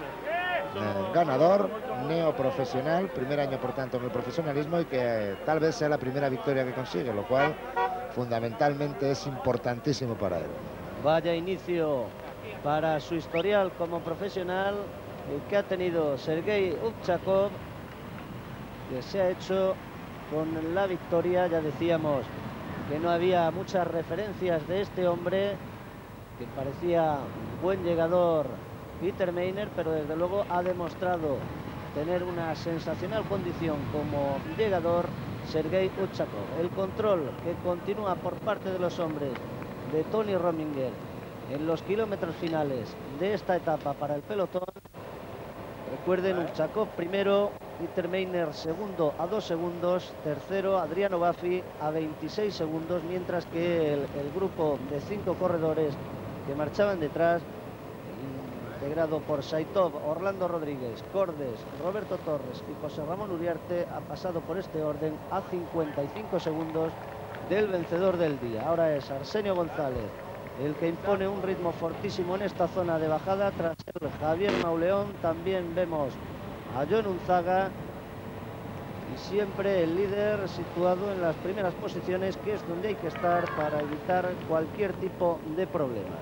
ganador neoprofesional, primer año por tanto en el profesionalismo, y que tal vez sea la primera victoria que consigue, lo cual fundamentalmente es importantísimo para él. Vaya inicio para su historial como profesional el que ha tenido Sergei Uchakov, que se ha hecho con la victoria. Ya decíamos que no había muchas referencias de este hombre, que parecía buen llegador Peter Meiner, pero desde luego ha demostrado tener una sensacional condición como llegador Sergei Uchakov. El control que continúa por parte de los hombres de Tony Rominger en los kilómetros finales de esta etapa para el pelotón. Recuerden, Uchakov primero, Peter Meiner segundo a 2 segundos, tercero Adriano Baffi a 26 segundos, mientras que el grupo de 5 corredores que marchaban detrás, integrado por Saitov, Orlando Rodríguez, Cordes, Roberto Torres y José Ramón Uriarte, ha pasado por este orden a 55 segundos del vencedor del día. Ahora es Arsenio González el que impone un ritmo fortísimo en esta zona de bajada. Tras él, Javier Mauleón. También vemos a Jon Unzaga y siempre el líder situado en las primeras posiciones, que es donde hay que estar para evitar cualquier tipo de problemas.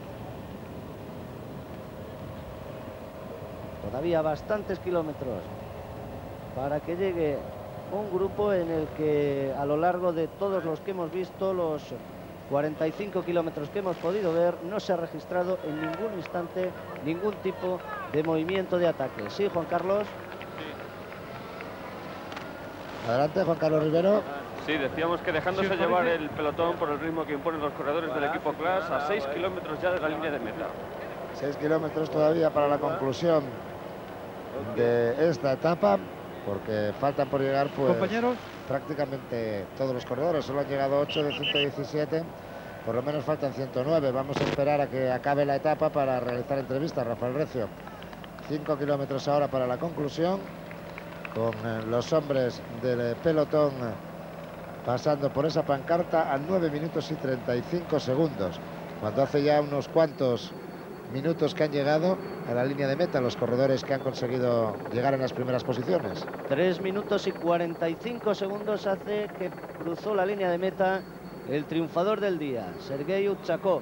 Todavía bastantes kilómetros para que llegue un grupo en el que, a lo largo de todos los que hemos visto, los 45 kilómetros que hemos podido ver, no se ha registrado en ningún instante ningún tipo de movimiento de ataque. Sí, Juan Carlos. Adelante, Juan Carlos Rivero. Sí, decíamos que dejándose llevar el pelotón por el ritmo que imponen los corredores del equipo Class, a 6 kilómetros ya de la línea de meta. 6 kilómetros todavía para la conclusión de esta etapa, porque faltan por llegar, pues, compañeros, prácticamente todos los corredores. Solo han llegado 8 de 117, por lo menos faltan 109. Vamos a esperar a que acabe la etapa para realizar entrevistas. Rafael Recio. 5 kilómetros ahora para la conclusión, con los hombres del pelotón pasando por esa pancarta a 9 minutos y 35 segundos, cuando hace ya unos cuantos minutos que han llegado a la línea de meta los corredores que han conseguido llegar en las primeras posiciones. 3 minutos y 45 segundos hace que cruzó la línea de meta el triunfador del día, Sergei Uchakov.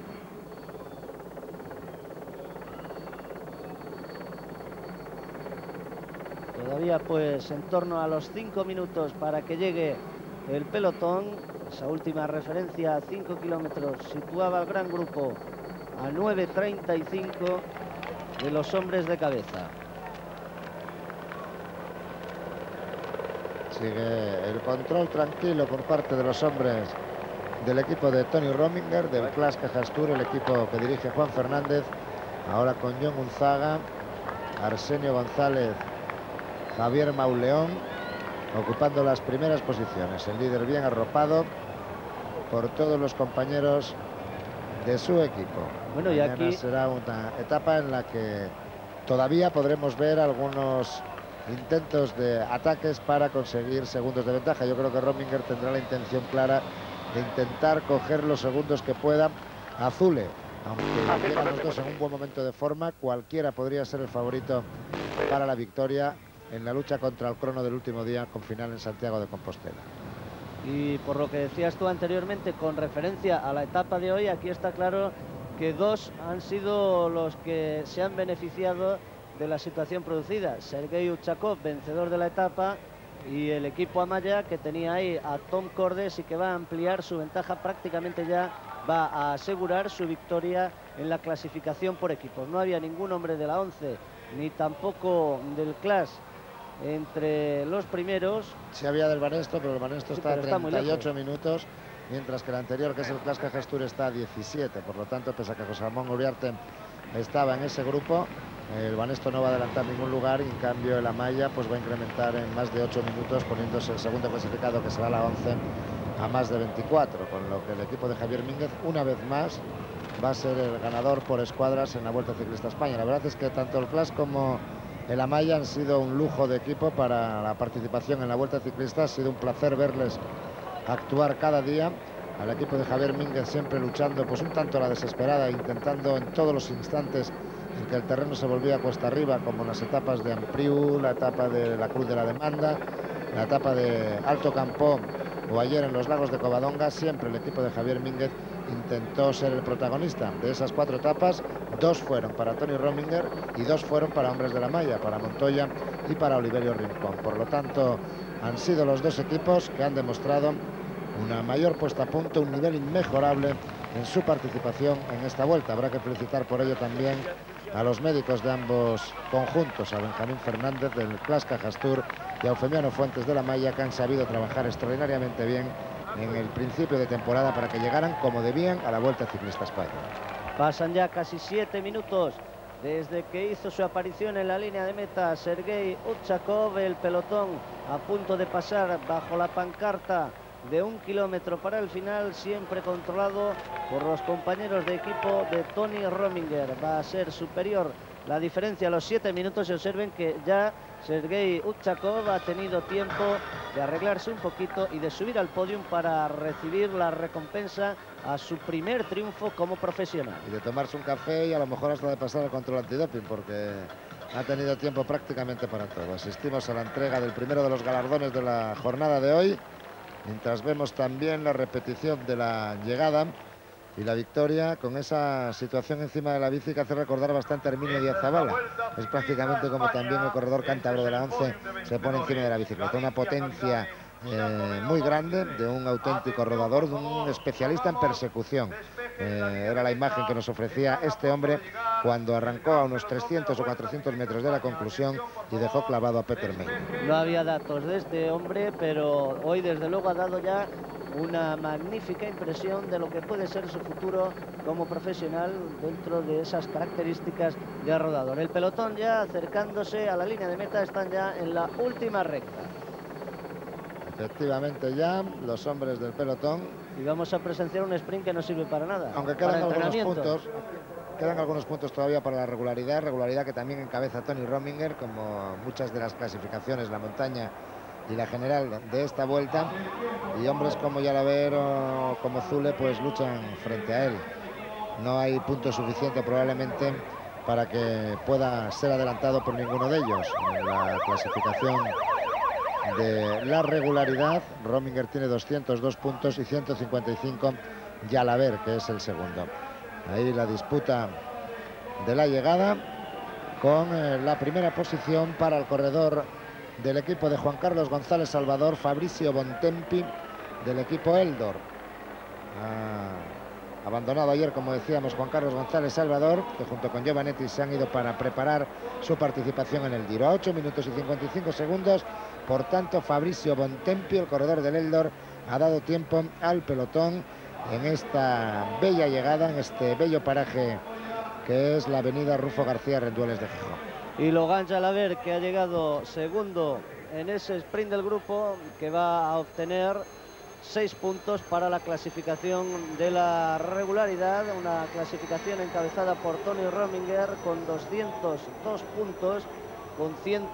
Todavía, pues, en torno a los 5 minutos para que llegue el pelotón. Esa última referencia a 5 kilómetros situaba al gran grupo a 9:35 de los hombres de cabeza. Sigue el control tranquilo por parte de los hombres del equipo de Tony Rominger, del Class Cajas Tour, el equipo que dirige Juan Fernández, ahora con Jon Unzaga, Arsenio González, Javier Mauleón, ocupando las primeras posiciones. El líder bien arropado por todos los compañeros de su equipo. Bueno, y aquí será una etapa en la que todavía podremos ver algunos intentos de ataques para conseguir segundos de ventaja. Yo creo que Rominger tendrá la intención clara de intentar coger los segundos que pueda a Zule. Aunque llegan los dos en un buen momento de forma, cualquiera podría ser el favorito para la victoria en la lucha contra el crono del último día, con final en Santiago de Compostela. Y por lo que decías tú anteriormente, con referencia a la etapa de hoy, aquí está claro que dos han sido los que se han beneficiado de la situación producida. Sergei Uchakov, vencedor de la etapa, y el equipo Amaya, que tenía ahí a Tom Cordes y que va a ampliar su ventaja, prácticamente ya va a asegurar su victoria en la clasificación por equipos. No había ningún hombre de la 11 ni tampoco del Class entre los primeros. Sí había del Banesto, pero el Banesto está a 38 minutos, mientras que el anterior, que es el Class Cajas Tour, está a 17. Por lo tanto, pese a que José Ramón Uriarte estaba en ese grupo, el Banesto no va a adelantar ningún lugar, y en cambio el Amaya pues va a incrementar en más de 8 minutos, poniéndose el segundo clasificado, que será la 11, a más de 24, con lo que el equipo de Javier Mínguez una vez más va a ser el ganador por escuadras en la Vuelta Ciclista a España. La verdad es que tanto el Class como el Amaya han sido un lujo de equipo para la participación en la Vuelta Ciclista. Ha sido un placer verles actuar cada día. Al equipo de Javier Mínguez siempre luchando pues un tanto a la desesperada, intentando en todos los instantes en que el terreno se volvía cuesta arriba, como en las etapas de Ampriu, la etapa de la Cruz de la Demanda, la etapa de Alto Campó o ayer en los lagos de Covadonga. Siempre el equipo de Javier Mínguez intentó ser el protagonista. De esas 4 etapas, 2 fueron para Tony Rominger y 2 fueron para hombres de la Malla, para Montoya y para Oliverio Rincón. Por lo tanto, han sido los dos equipos que han demostrado una mayor puesta a punto, un nivel inmejorable en su participación en esta vuelta. Habrá que felicitar por ello también a los médicos de ambos conjuntos, a Benjamín Fernández del Plas Cajastur y a Eufemiano Fuentes de la Malla, que han sabido trabajar extraordinariamente bien en el principio de temporada para que llegaran como debían a la Vuelta Ciclista a España. Pasan ya casi 7 minutos desde que hizo su aparición en la línea de meta Sergei Uchakov. El pelotón a punto de pasar bajo la pancarta de 1 kilómetro para el final, siempre controlado por los compañeros de equipo de Tony Rominger. Va a ser superior la diferencia a los 7 minutos y observen que ya Sergei Uchakov ha tenido tiempo de arreglarse un poquito y de subir al podium para recibir la recompensa a su primer triunfo como profesional. Y de tomarse un café y a lo mejor hasta de pasar al control antidoping, porque ha tenido tiempo prácticamente para todo. Asistimos a la entrega del primero de los galardones de la jornada de hoy, mientras vemos también la repetición de la llegada y la victoria con esa situación encima de la bici que hace recordar bastante a Herminio Díaz Zabala. Es prácticamente como también el corredor cántabro de la 11 se pone encima de la bicicleta. Una potencia muy grande, de un auténtico rodador, de un especialista en persecución. Era la imagen que nos ofrecía este hombre cuando arrancó a unos 300 o 400 metros de la conclusión y dejó clavado a Peter May. No había datos de este hombre, pero hoy desde luego ha dado ya una magnífica impresión de lo que puede ser su futuro como profesional dentro de esas características de rodador. El pelotón ya acercándose a la línea de meta, están ya en la última recta. Efectivamente, ya los hombres del pelotón. Y vamos a presenciar un sprint que no sirve para nada. Aunque quedan algunos puntos todavía para la regularidad que también encabeza Tony Rominger, como muchas de las clasificaciones, la montaña y la general de esta vuelta. Y hombres como Yalaber o como Zule pues luchan frente a él. No hay punto suficiente probablemente para que pueda ser adelantado por ninguno de ellos. En la clasificación de la regularidad, Rominger tiene 202 puntos y 155 Yalaber, que es el segundo. Ahí la disputa de la llegada, con la primera posición para el corredor del equipo de Juan Carlos González Salvador, Fabricio Bontempi, del equipo Eldor. Abandonado ayer, como decíamos, Juan Carlos González Salvador, que junto con Giovanetti se han ido para preparar su participación en el Giro. A 8 minutos y 55 segundos, por tanto, Fabricio Bontempi, el corredor del Eldor, ha dado tiempo al pelotón en esta bella llegada, en este bello paraje que es la avenida Rufo García Rendueles de Gijón. Y Logan Yalaber, que ha llegado segundo en ese sprint del grupo, que va a obtener 6 puntos para la clasificación de la regularidad, una clasificación encabezada por Tony Rominger con 202 puntos, con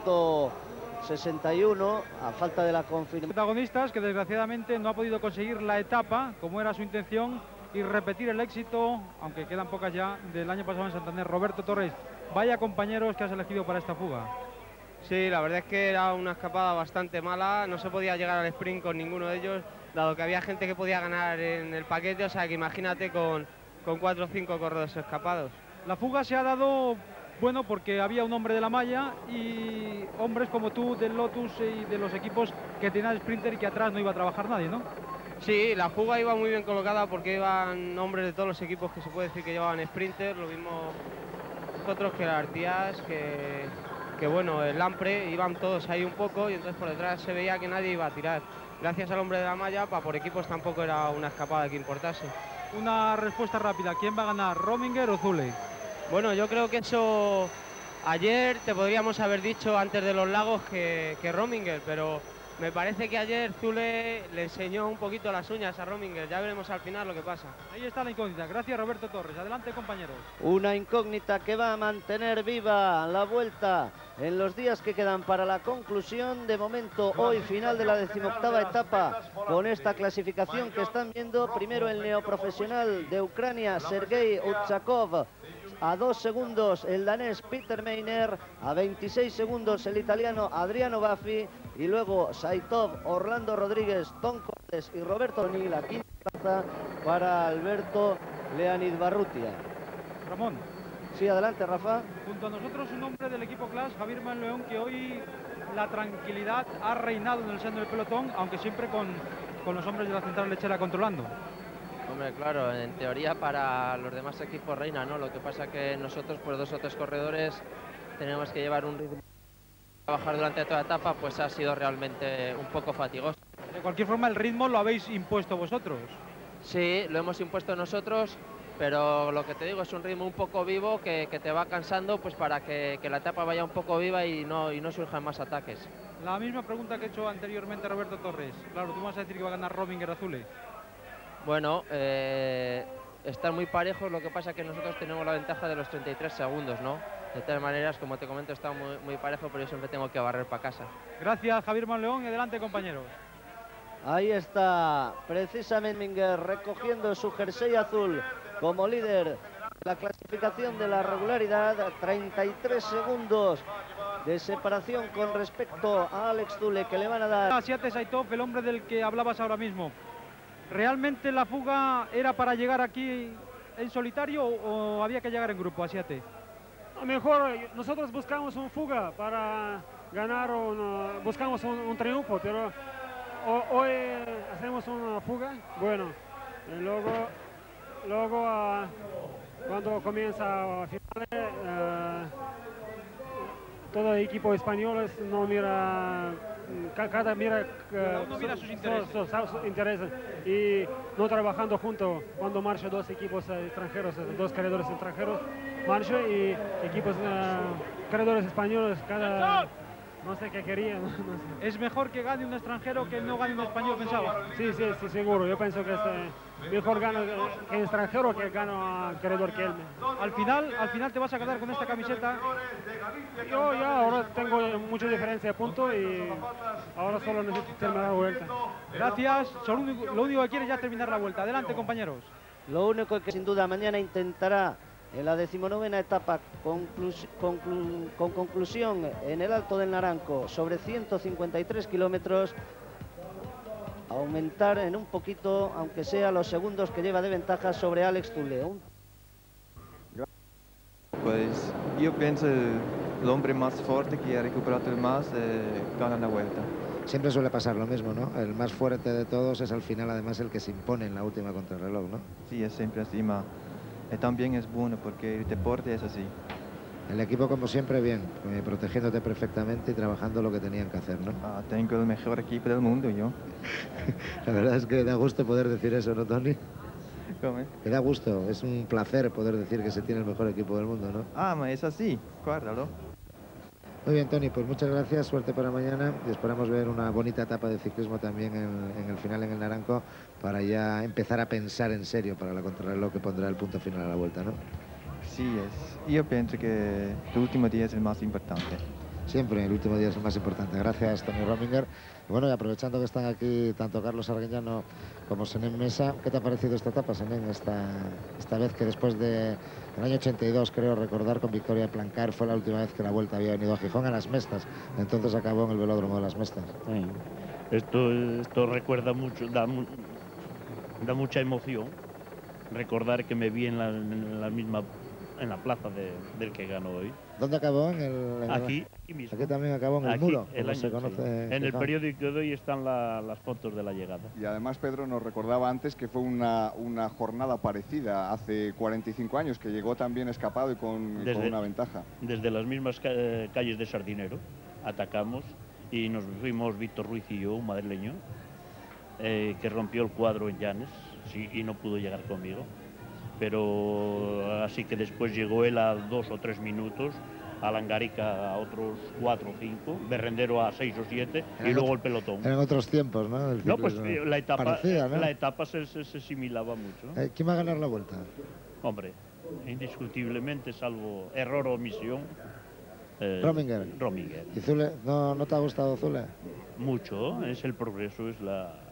161 a falta de la confirmación. Protagonistas que desgraciadamente no ha podido conseguir la etapa como era su intención y repetir el éxito, aunque quedan pocas ya, del año pasado en Santander. Roberto Torres, vaya compañeros que has elegido para esta fuga. Sí, la verdad es que era una escapada bastante mala, no se podía llegar al sprint con ninguno de ellos, dado que había gente que podía ganar en el paquete, o sea que imagínate con 4 o 5 corredores escapados. La fuga se ha dado, bueno, porque había un hombre de la malla y hombres como tú del Lotus y de los equipos que tenían sprinter y que atrás no iba a trabajar nadie, ¿no? Sí, la fuga iba muy bien colocada porque iban hombres de todos los equipos que se puede decir que llevaban sprinter, lo mismo nosotros que las Artigas, que bueno, el Lampre, iban todos ahí un poco y entonces por detrás se veía que nadie iba a tirar. Gracias al hombre de la malla, por equipos tampoco era una escapada que importase. Una respuesta rápida, ¿quién va a ganar, Rominger o Zule? Bueno, yo creo que eso ayer te podríamos haber dicho antes de los lagos que Rominger, pero me parece que ayer Zule le enseñó un poquito las uñas a Rominger. Ya veremos al final lo que pasa. Ahí está la incógnita. Gracias, Roberto Torres. Adelante, compañeros. Una incógnita que va a mantener viva la vuelta en los días que quedan para la conclusión. De momento, hoy final de la 18ª etapa con esta clasificación que están viendo. Primero el neoprofesional de Ucrania, Sergei Uchakov. A 2 segundos el danés Peter Meiner, a 26 segundos el italiano Adriano Baffi y luego Saitov, Orlando Rodríguez, Tom Cortés y Roberto Oni, la quinta plaza para Alberto Leonid Barrutia. Ramón. Sí, adelante, Rafa. Junto a nosotros un hombre del equipo Clash, Javier Manleón, que hoy la tranquilidad ha reinado en el seno del pelotón, aunque siempre con los hombres de la central lechera controlando. Hombre, claro, en teoría para los demás equipos reina, ¿no? Lo que pasa que nosotros, pues 2 o 3 corredores, tenemos que llevar un ritmo. Trabajar durante toda la etapa, pues ha sido realmente un poco fatigoso. De cualquier forma, el ritmo lo habéis impuesto vosotros. Sí, lo hemos impuesto nosotros, pero lo que te digo es un ritmo un poco vivo que te va cansando, pues para que la etapa vaya un poco viva y no surjan más ataques. La misma pregunta que he hecho anteriormente a Roberto Torres. Claro, tú vas a decir que va a ganar Rominger Azule. Bueno, están muy parejos, lo que pasa que nosotros tenemos la ventaja de los 33 segundos, ¿no? De todas maneras, como te comento, está muy parejo, pero yo siempre tengo que barrer para casa. Gracias, Javier Monleón, y adelante, compañeros. Ahí está, precisamente Rominger recogiendo su jersey azul como líder. La clasificación de la regularidad, 33 segundos de separación con respecto a Alex Zule, que le van a dar. Asiate Saitov, el hombre del que hablabas ahora mismo. ¿Realmente la fuga era para llegar aquí en solitario o había que llegar en grupo, Asiate? A lo mejor nosotros buscamos una fuga para ganar, buscamos un triunfo, pero hoy hacemos una fuga. Bueno, luego cuando comienza finales, todo el equipo español no mira, cada mira sus intereses y no trabajando juntos. Cuando marchan 2 equipos extranjeros, 2 corredores extranjeros, marchan y equipos corredores españoles, cada no sé qué querían. No sé. ¿Es mejor que gane un extranjero que no gane un español, pensaba? Sí, seguro. Yo pienso que mejor gana que extranjero que gana corredor que él. Al final te vas a quedar con esta camiseta. Yo ya ahora tengo mucha diferencia de puntos y ahora solo necesito terminar la vuelta. Gracias. Lo único que quiere ya es terminar la vuelta. Adelante, compañeros. Lo único que sin duda mañana intentará en la 19ª etapa con conclusión en el Alto del Naranco sobre 153 kilómetros, aumentar en un poquito, aunque sea los segundos que lleva de ventaja sobre Alex Zule. Pues yo pienso el hombre más fuerte que ha recuperado el más gana la vuelta. Siempre suele pasar lo mismo, ¿no? El más fuerte de todos es al final además el que se impone en la última contrarreloj, ¿no? Sí, es siempre así, también es bueno porque el deporte es así. El equipo, como siempre, bien, protegiéndote perfectamente y trabajando lo que tenían que hacer, ¿no? Tengo el mejor equipo del mundo, yo. La verdad es que da gusto poder decir eso, ¿no, Tony? ¿Cómo es? Que da gusto, es un placer poder decir que se tiene el mejor equipo del mundo, ¿no? Es así, guárdalo. Muy bien, Tony, pues muchas gracias, suerte para mañana y esperamos ver una bonita etapa de ciclismo también en el final en el Naranco para ya empezar a pensar en serio para la contrarreloj que pondrá el punto final a la vuelta, ¿no? Sí es. Yo pienso que el último día es el más importante. Siempre el último día es el más importante. Gracias, Tony Rominger. Y bueno, y aprovechando que están aquí tanto Carlos Arguiñano como Senén Mesa, ¿qué te ha parecido esta etapa, Senén? Esta vez que después del año 82, creo recordar, con Victoria Plancar, fue la última vez que la Vuelta había venido a Gijón, a Las Mestas. Entonces acabó en el velódromo de Las Mestas. Sí. Esto recuerda mucho, da mucha emoción recordar que me vi en la plaza del que ganó hoy. ¿Dónde acabó? Aquí mismo. Aquí también acabó en el muro, como se conoce. En el periódico de hoy están las fotos de la llegada. Y además Pedro nos recordaba antes que fue una jornada parecida hace 45 años, que llegó también escapado y con una ventaja. Desde las mismas calles de Sardinero atacamos y nos fuimos Víctor Ruiz y yo, un madrileño, que rompió el cuadro en Llanes y no pudo llegar conmigo. Pero así que después llegó él a 2 o 3 minutos, a Langarica a otros 4 o 5, Berrendero a 6 o 7 y luego el pelotón. Eran otros tiempos, ¿no? No, pues la etapa, parecida, ¿no? La etapa se asimilaba mucho. ¿Quién va a ganar la Vuelta? Hombre, indiscutiblemente, salvo error o omisión, Rominger. ¿Y Zule? ¿No te ha gustado Zule? Mucho, es el progreso, es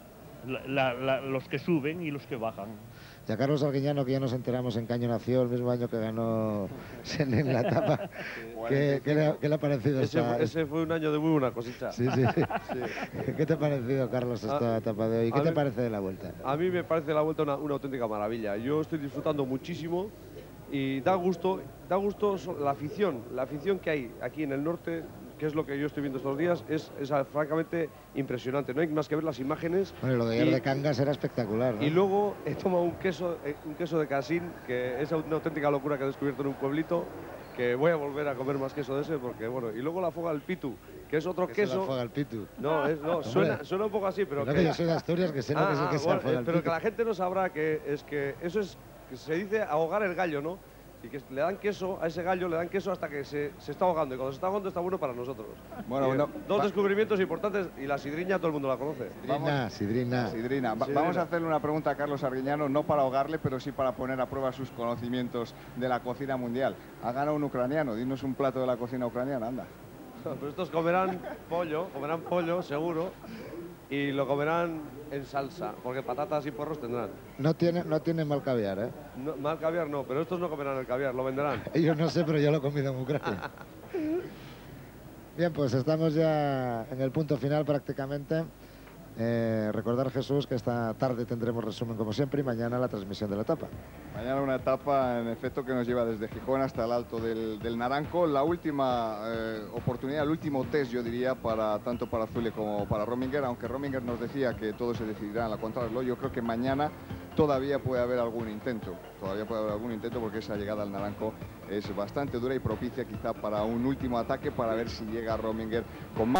los que suben y los que bajan. Y a Carlos Arguiñano, que ya nos enteramos en Caño nació el mismo año que ganó en la etapa. ¿Qué le ha parecido ese fue un año de muy buena cosecha. Sí. ¿Qué te ha parecido, Carlos, esta etapa de hoy? ¿Qué te parece de la Vuelta? A mí me parece la Vuelta una auténtica maravilla. Yo estoy disfrutando muchísimo y da gusto la afición que hay aquí en el norte. que es lo que yo estoy viendo estos días, es francamente impresionante. No hay más que ver las imágenes. Bueno, lo de ayer de Cangas era espectacular, ¿no? Y luego he tomado un queso de Casín, que es una auténtica locura que he descubierto en un pueblito, que voy a volver a comer más queso de ese, porque bueno. Y luego la foga al pitu, que es otro queso. La foga al pitu. No, suena un poco así, pero que yo soy de Asturias, que sé lo que es el queso al foga al pero pitu. que la gente no sabrá que eso es, que se dice ahogar el gallo, ¿no? Y que le dan queso a ese gallo, le dan queso hasta que se está ahogando. Y cuando se está ahogando está bueno para nosotros. Bueno, dos descubrimientos importantes, y la sidriña todo el mundo la conoce. Sidrina. Vamos a hacerle una pregunta a Carlos Arguiñano, no para ahogarle, pero sí para poner a prueba sus conocimientos de la cocina mundial. Ha ganado un ucraniano, dinos un plato de la cocina ucraniana, anda. Pero estos comerán pollo, seguro. Y lo comerán en salsa, porque patatas y porros tendrán. No tiene mal caviar, ¿eh? No, mal caviar no, pero estos no comerán el caviar, lo venderán. Yo no sé, pero yo lo he comido en Ucrania. Bien, pues estamos ya en el punto final prácticamente. Recordar, Jesús, que esta tarde tendremos resumen como siempre y mañana la transmisión de la etapa. Mañana una etapa, en efecto, que nos lleva desde Gijón hasta el Alto del Naranco. La última oportunidad, el último test, yo diría, tanto para Zule como para Rominger, aunque Rominger nos decía que todo se decidirá en la contrarreloj. Yo creo que mañana todavía puede haber algún intento. Porque esa llegada al Naranco es bastante dura y propicia quizá para un último ataque, para ver si llega Rominger con más